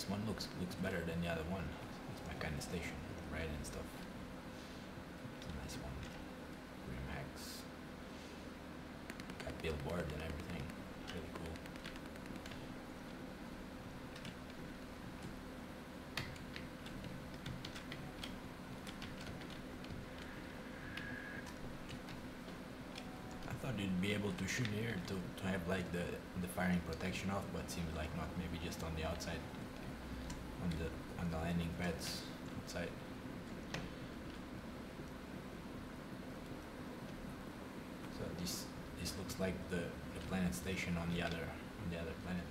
one looks better than the other one. It's my kind of station, red and stuff. It's a nice one. Grim Hex. Got billboard and everything. Really cool. I thought you'd be able to shoot here to have like the firing protection off, but seems like not. Maybe just on the outside, on the landing pads outside. So this looks like the planet station on the other planet.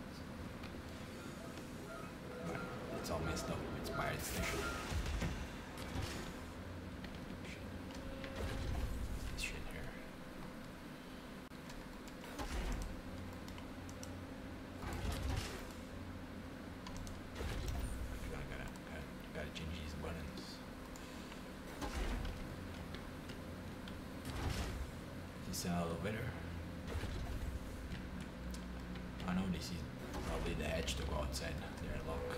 But it's all messed up. It's pirate station. An elevator. I know this is probably the hatch to go outside. They're locked.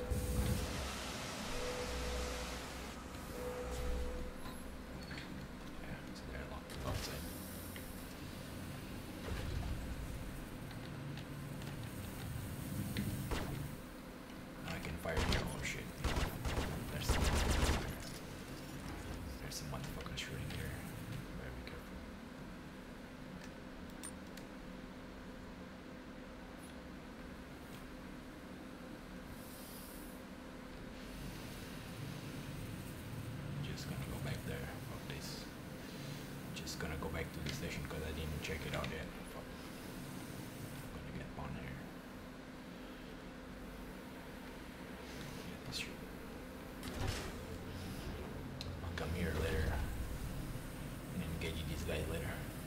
Yeah, so they're locked to go outside. Now I can fire here. Oh shit. There's some motherfucker shooting here. Better be careful. Just gonna go back there. Fuck this. Just gonna go back to the station because I didn't check it out yet. Fuck. I'm gonna get on here. Get this shit. I'll come here later and engage these guys later.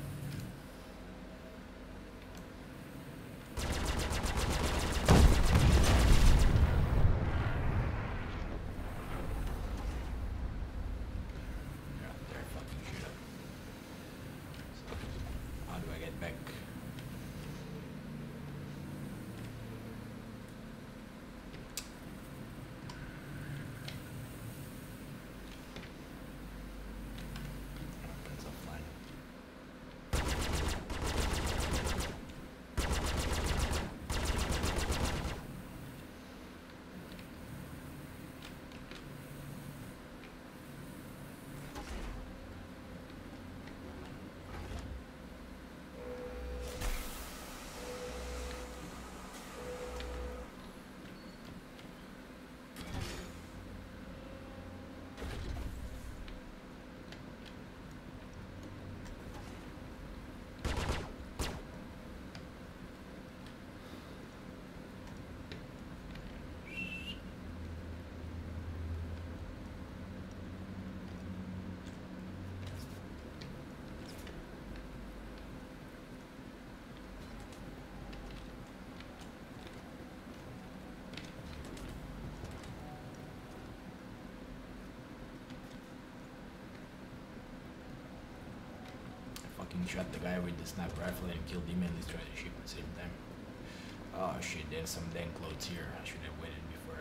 Shot the guy with the sniper rifle and killed him and destroyed the ship at the same time. Oh shit, there's some damn clothes here. I should have waited before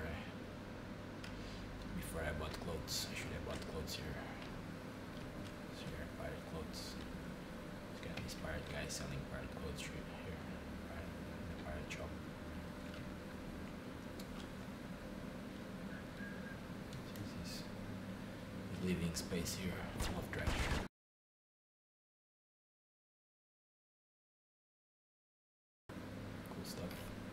I bought clothes. I should have bought clothes here. Here, pirate clothes. There's got these pirate guys selling pirate clothes here. The pirate shop. This is living space here, full of trash. Stuff.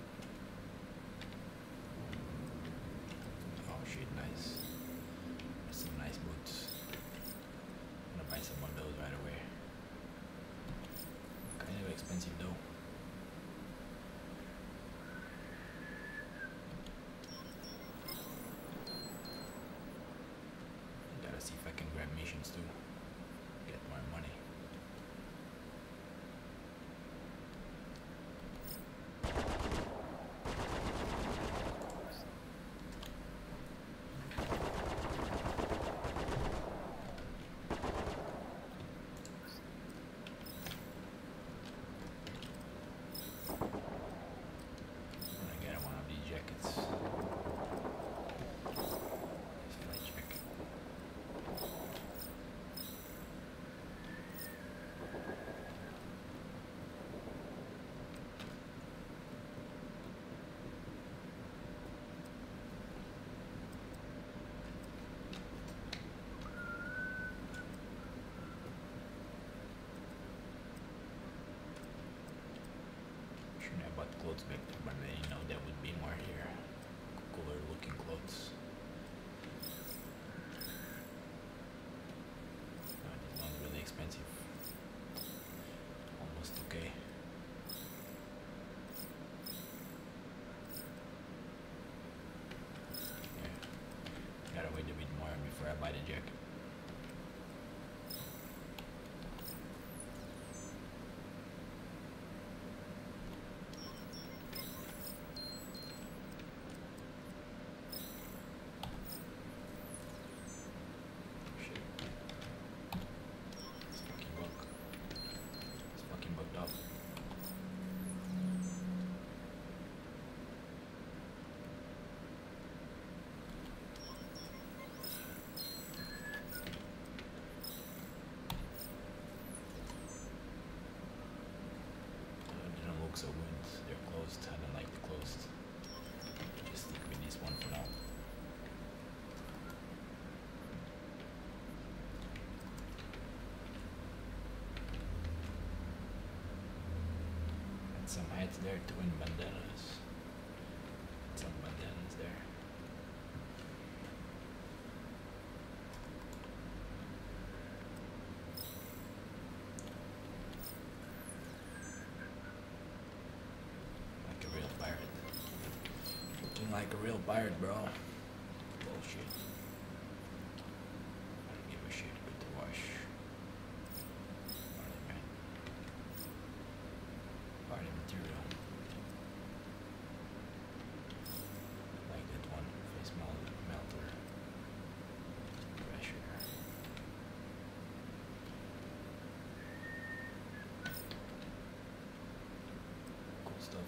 Oh shit, nice. There's some nice boots. I'm gonna buy some of those right away. Kind of expensive though. Gotta see if I can grab missions too. Get more money. Shouldn't have bought clothes back there, but I didn't know there would be more here. Cooler looking clothes. No, this one's really expensive. Almost okay. Yeah. Gotta wait a bit more before I buy the jacket. So good. They're closed. I don't like the closed. Just stick with this one for now. And some hats there too, and bandanas. Some bandanas there. Like a real pirate, bro. Bullshit. I don't give a shit. Good to wash. Party, man. Party material. Like that one. Face melter. Pressure. Cool stuff.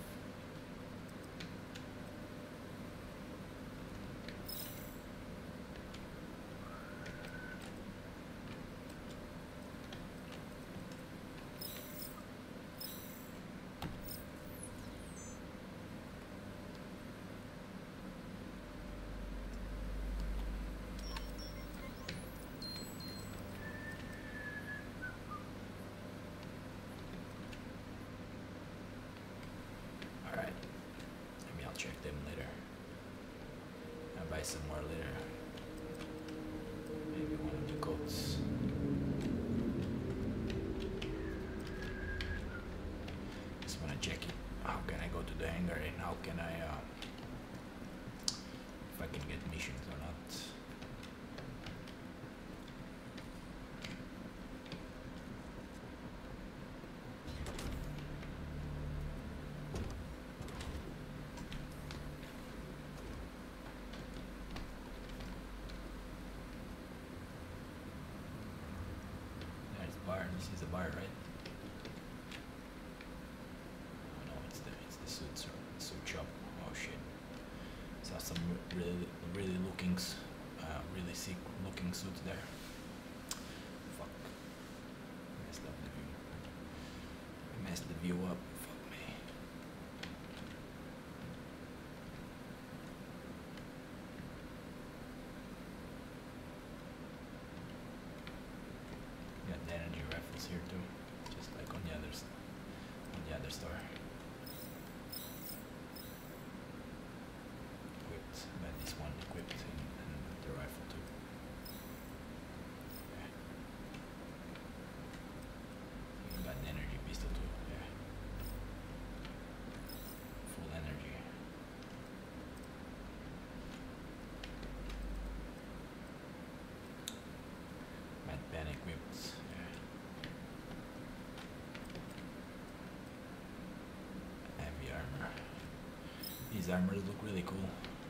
Check them later. I'll buy some more later. Maybe one of the coats. Just wanna check it. How can I go to the hangar and how can I if I can get missions or not. This is a bar, right? Oh no, it's the suit shop. Oh shit! Saw some really sick looking suits there. Fuck. Messed up the view. Messed the view up. Fuck me. Got the energy rifles here too, just like on the other store. Equipped, got this one equipped and the rifle too. Yeah. Got an energy pistol too. Yeah. Full energy. Mad panic whips. These armors look really cool.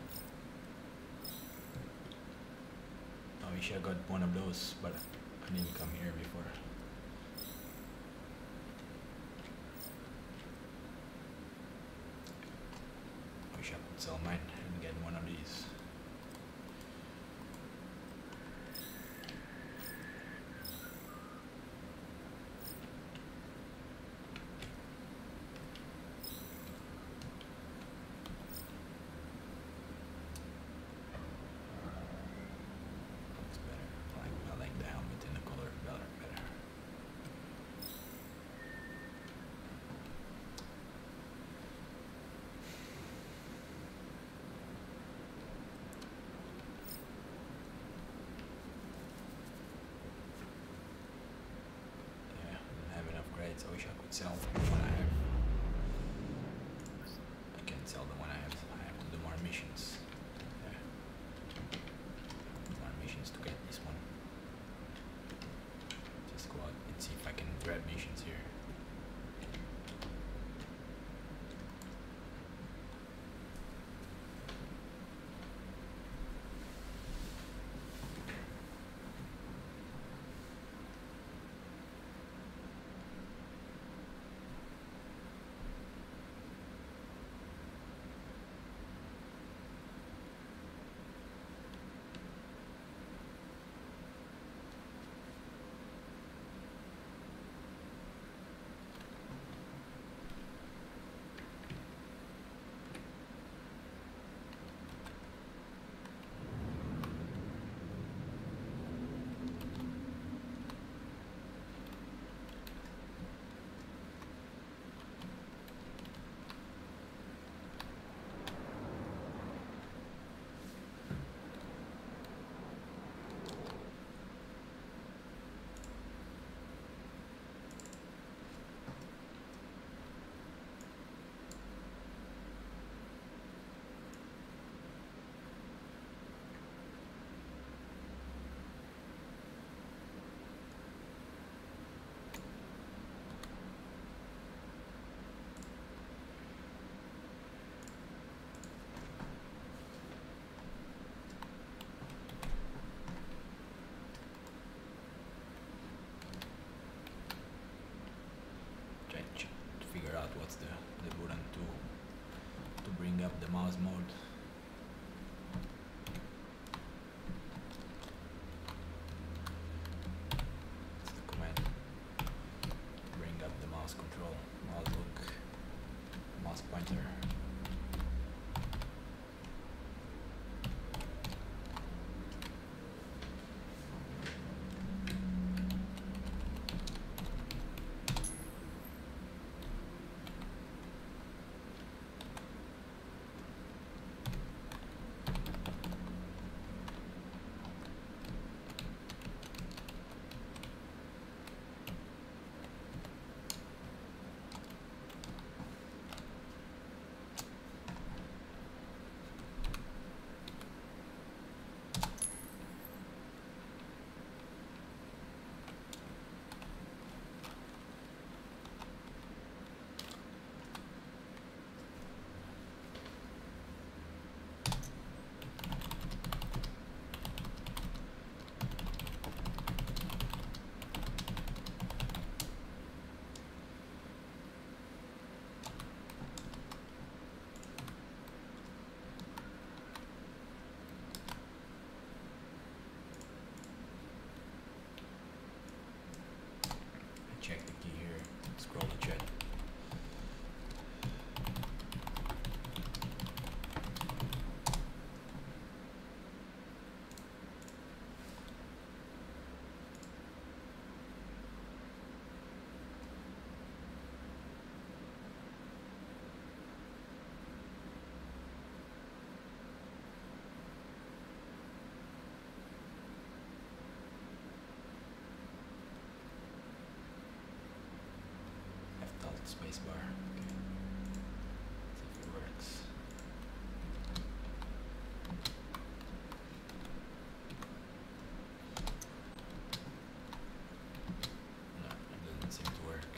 I wish I got one of those, but I didn't come here before. I wish I could sell mine and get one of these. upgrades. I wish I could sell the one I have. I can't sell the one I have. I have to do more missions. Yeah. More missions to get this one. Just go out and see if I can grab missions here. Figure out what's the button to bring up the mouse mode. It's the command. Bring up the mouse control, mouse look, mouse pointer. Check the key here, scroll the chat. Spacebar. Okay. See if it works. No, it doesn't seem to work.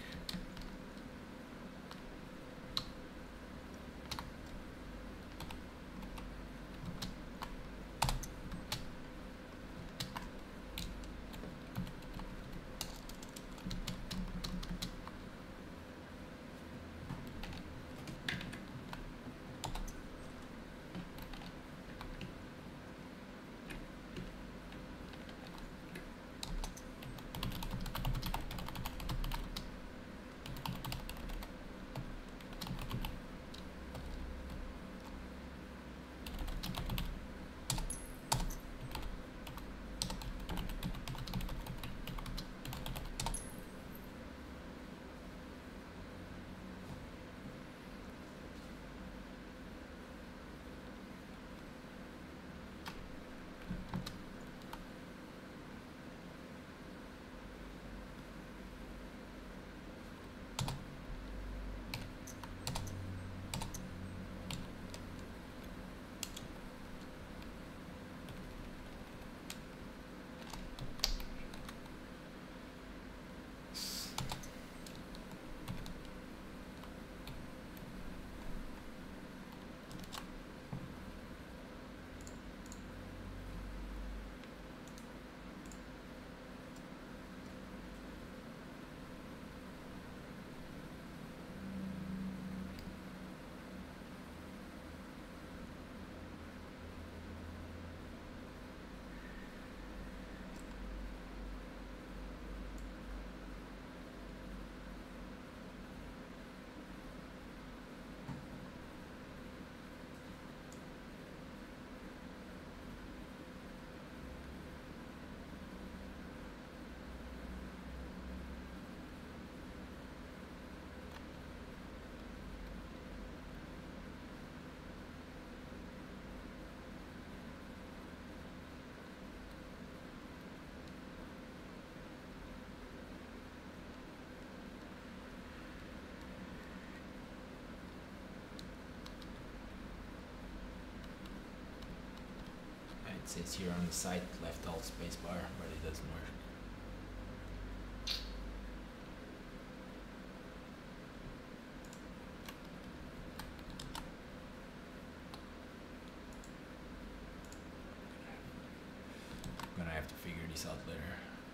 It says here on the site left alt spacebar, but it doesn't work. I'm gonna have to figure this out later.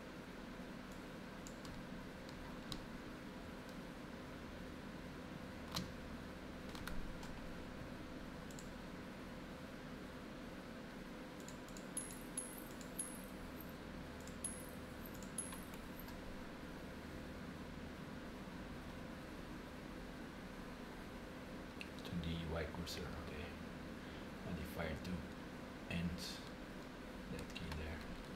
Cursor, okay, modifier to end that key there.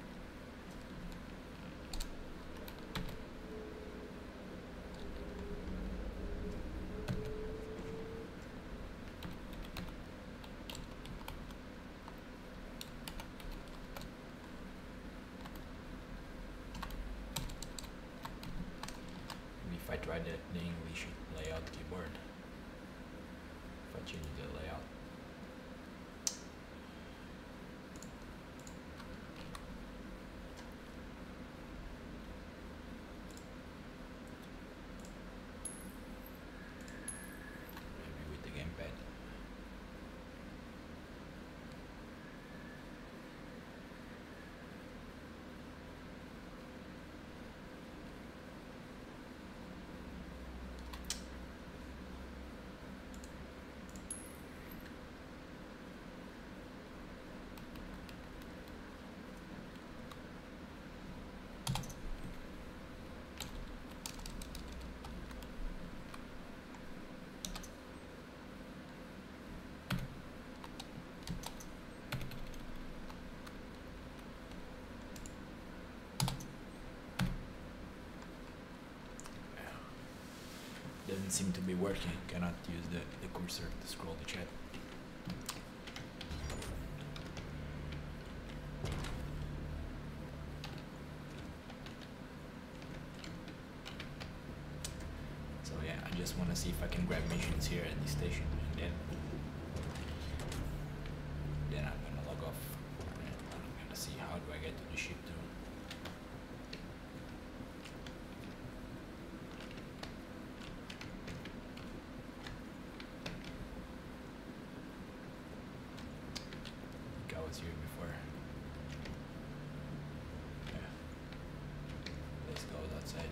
Maybe if I try that the English layout keyboard. Change the layout. Maybe with the gamepad. Doesn't seem to be working. Cannot use the cursor to scroll the chat. So yeah, I just want to see if I can grab missions here at this station, and then I'm gonna log off. And I'm gonna see how do I get to the ship too. Here before. Yeah. Let's go outside.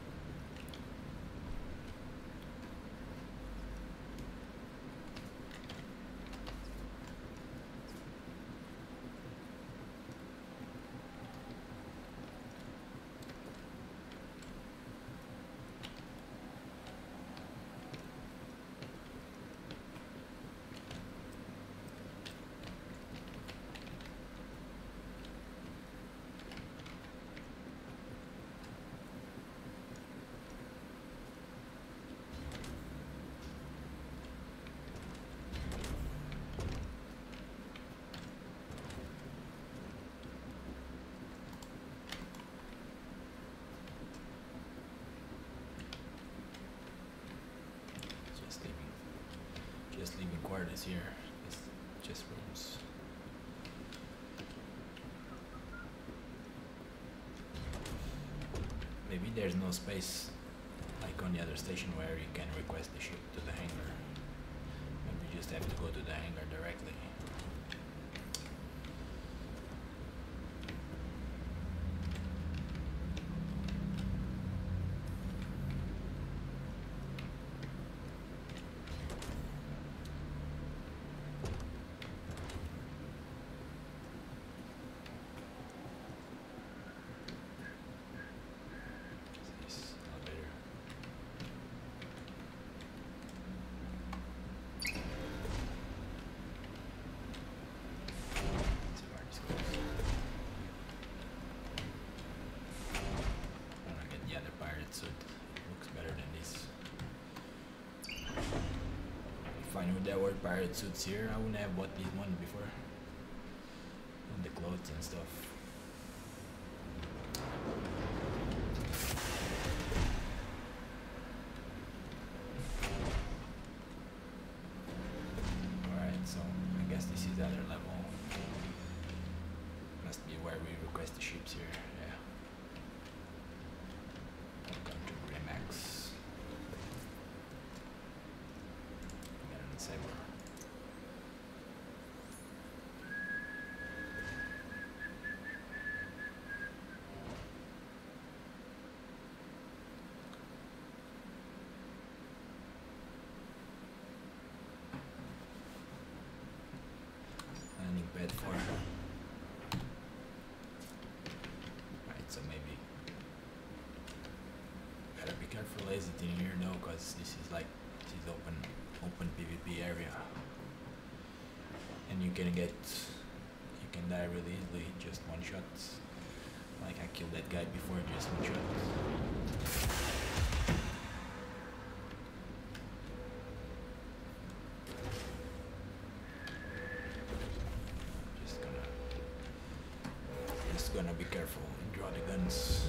Just leaving quarters here. It's just rooms. Maybe there's no space like on the other station where you can request the ship to the hangar. Maybe you just have to go to the hangar directly. If I knew there were pirate suits here, I wouldn't have bought this one before. And the clothes and stuff. Alright, so I guess this is the other level. place it in here though, because this is like open PvP area, and you can die really easily, just one shot. Like I killed that guy before, just one shot. Just gonna be careful and draw the guns.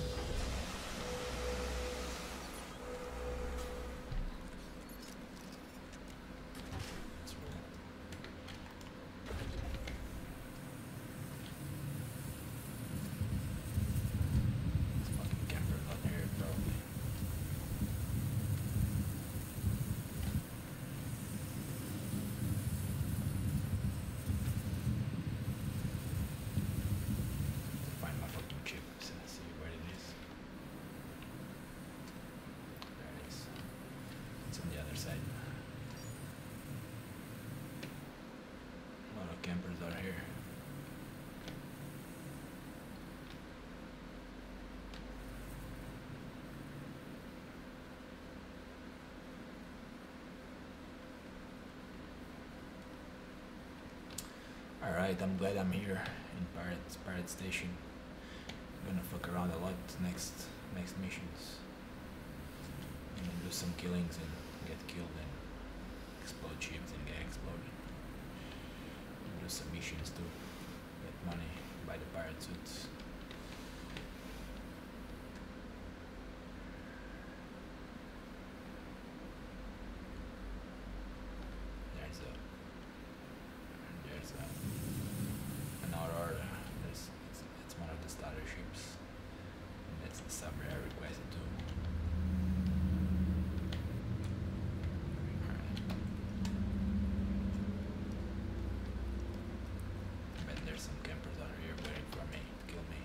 Alright, I'm glad I'm here in Pirate Station. I'm gonna fuck around a lot next missions. I'm gonna do some killings and get killed and explode ships and get exploded. And do some missions too. Get money, buy the pirate suits. An Aurora. It's one of the starter ships. And that's the sub I requested too. Alright. I bet there's some campers out here waiting for me to kill me.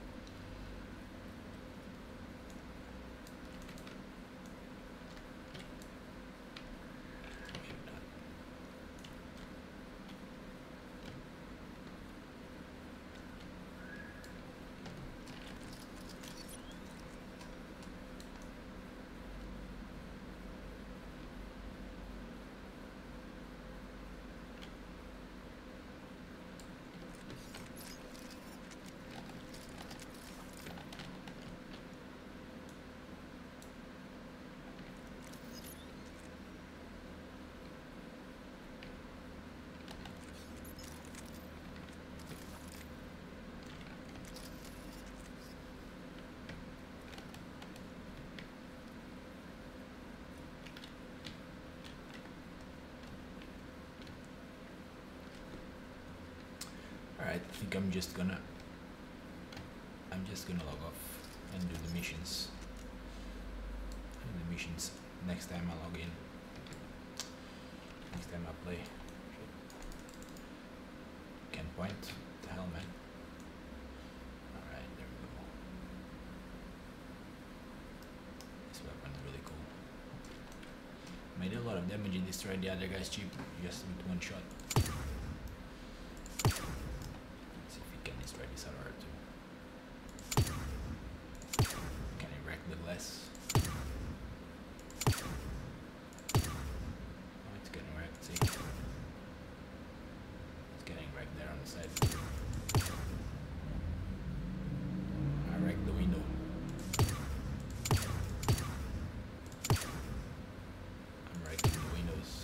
Alright, I think I'm just gonna log off and do the missions. Next time I log in. Next time I play. Can point. What the hell, man? Alright, there we go. This weapon's really cool. Made a lot of damage and destroyed the other guy's ship just with one shot. This other too. Can I wreck the glass? Oh, it's getting wrecked, see? It's getting wrecked there on the side. I wrecked the window. I'm wrecking the windows.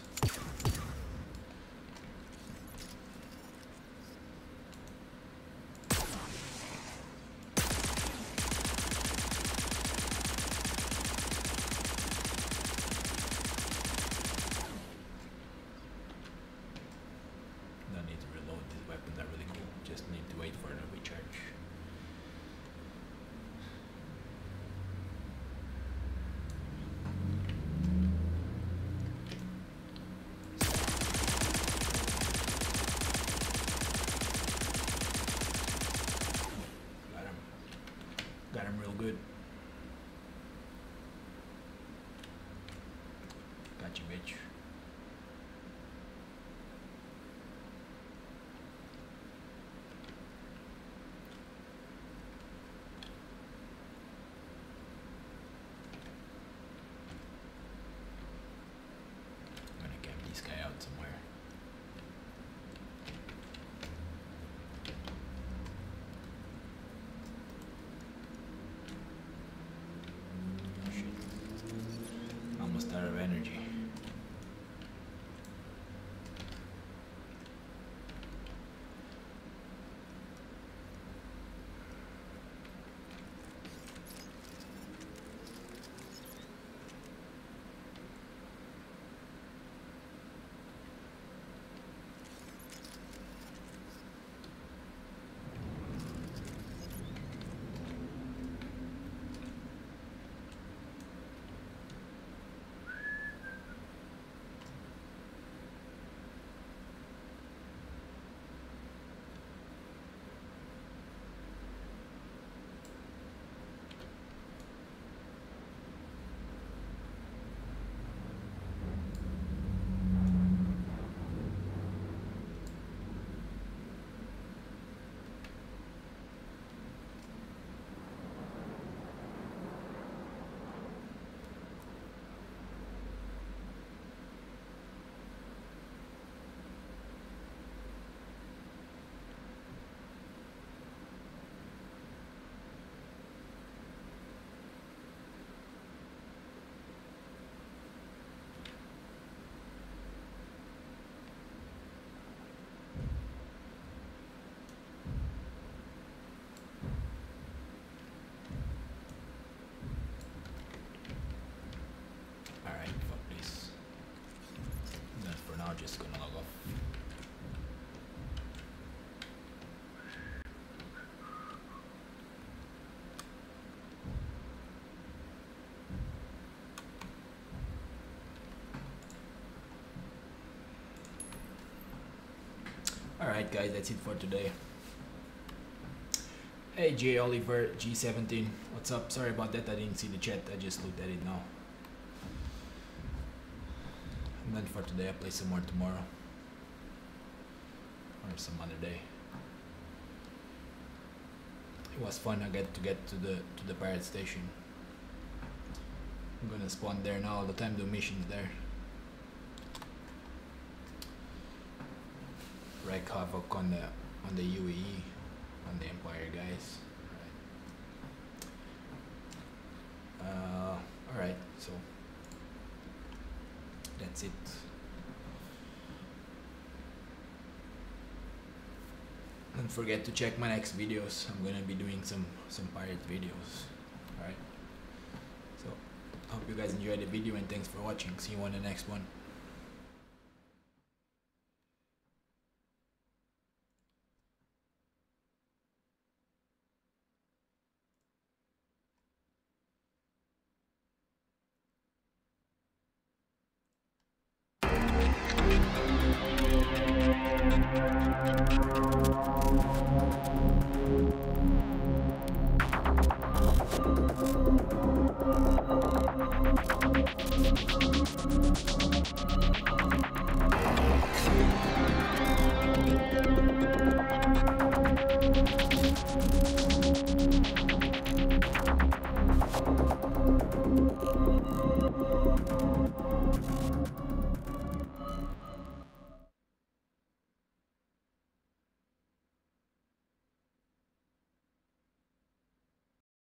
Got him real good. Got you, bitch. almost out of energy. Just gonna log off. Alright guys, that's it for today. Hey J Oliver G17, what's up? Sorry about that, I didn't see the chat, I just looked at it now. I'm done for today. I'll play some more tomorrow or some other day. It was fun. I get to the pirate station. I'm gonna spawn there now all the time, do missions there. Wreak havoc on the UAE, on the Empire guys. Alright, so that's it. Don't forget to check my next videos. I'm gonna be doing some pirate videos. Alright. So hope you guys enjoyed the video and thanks for watching. See you on the next one.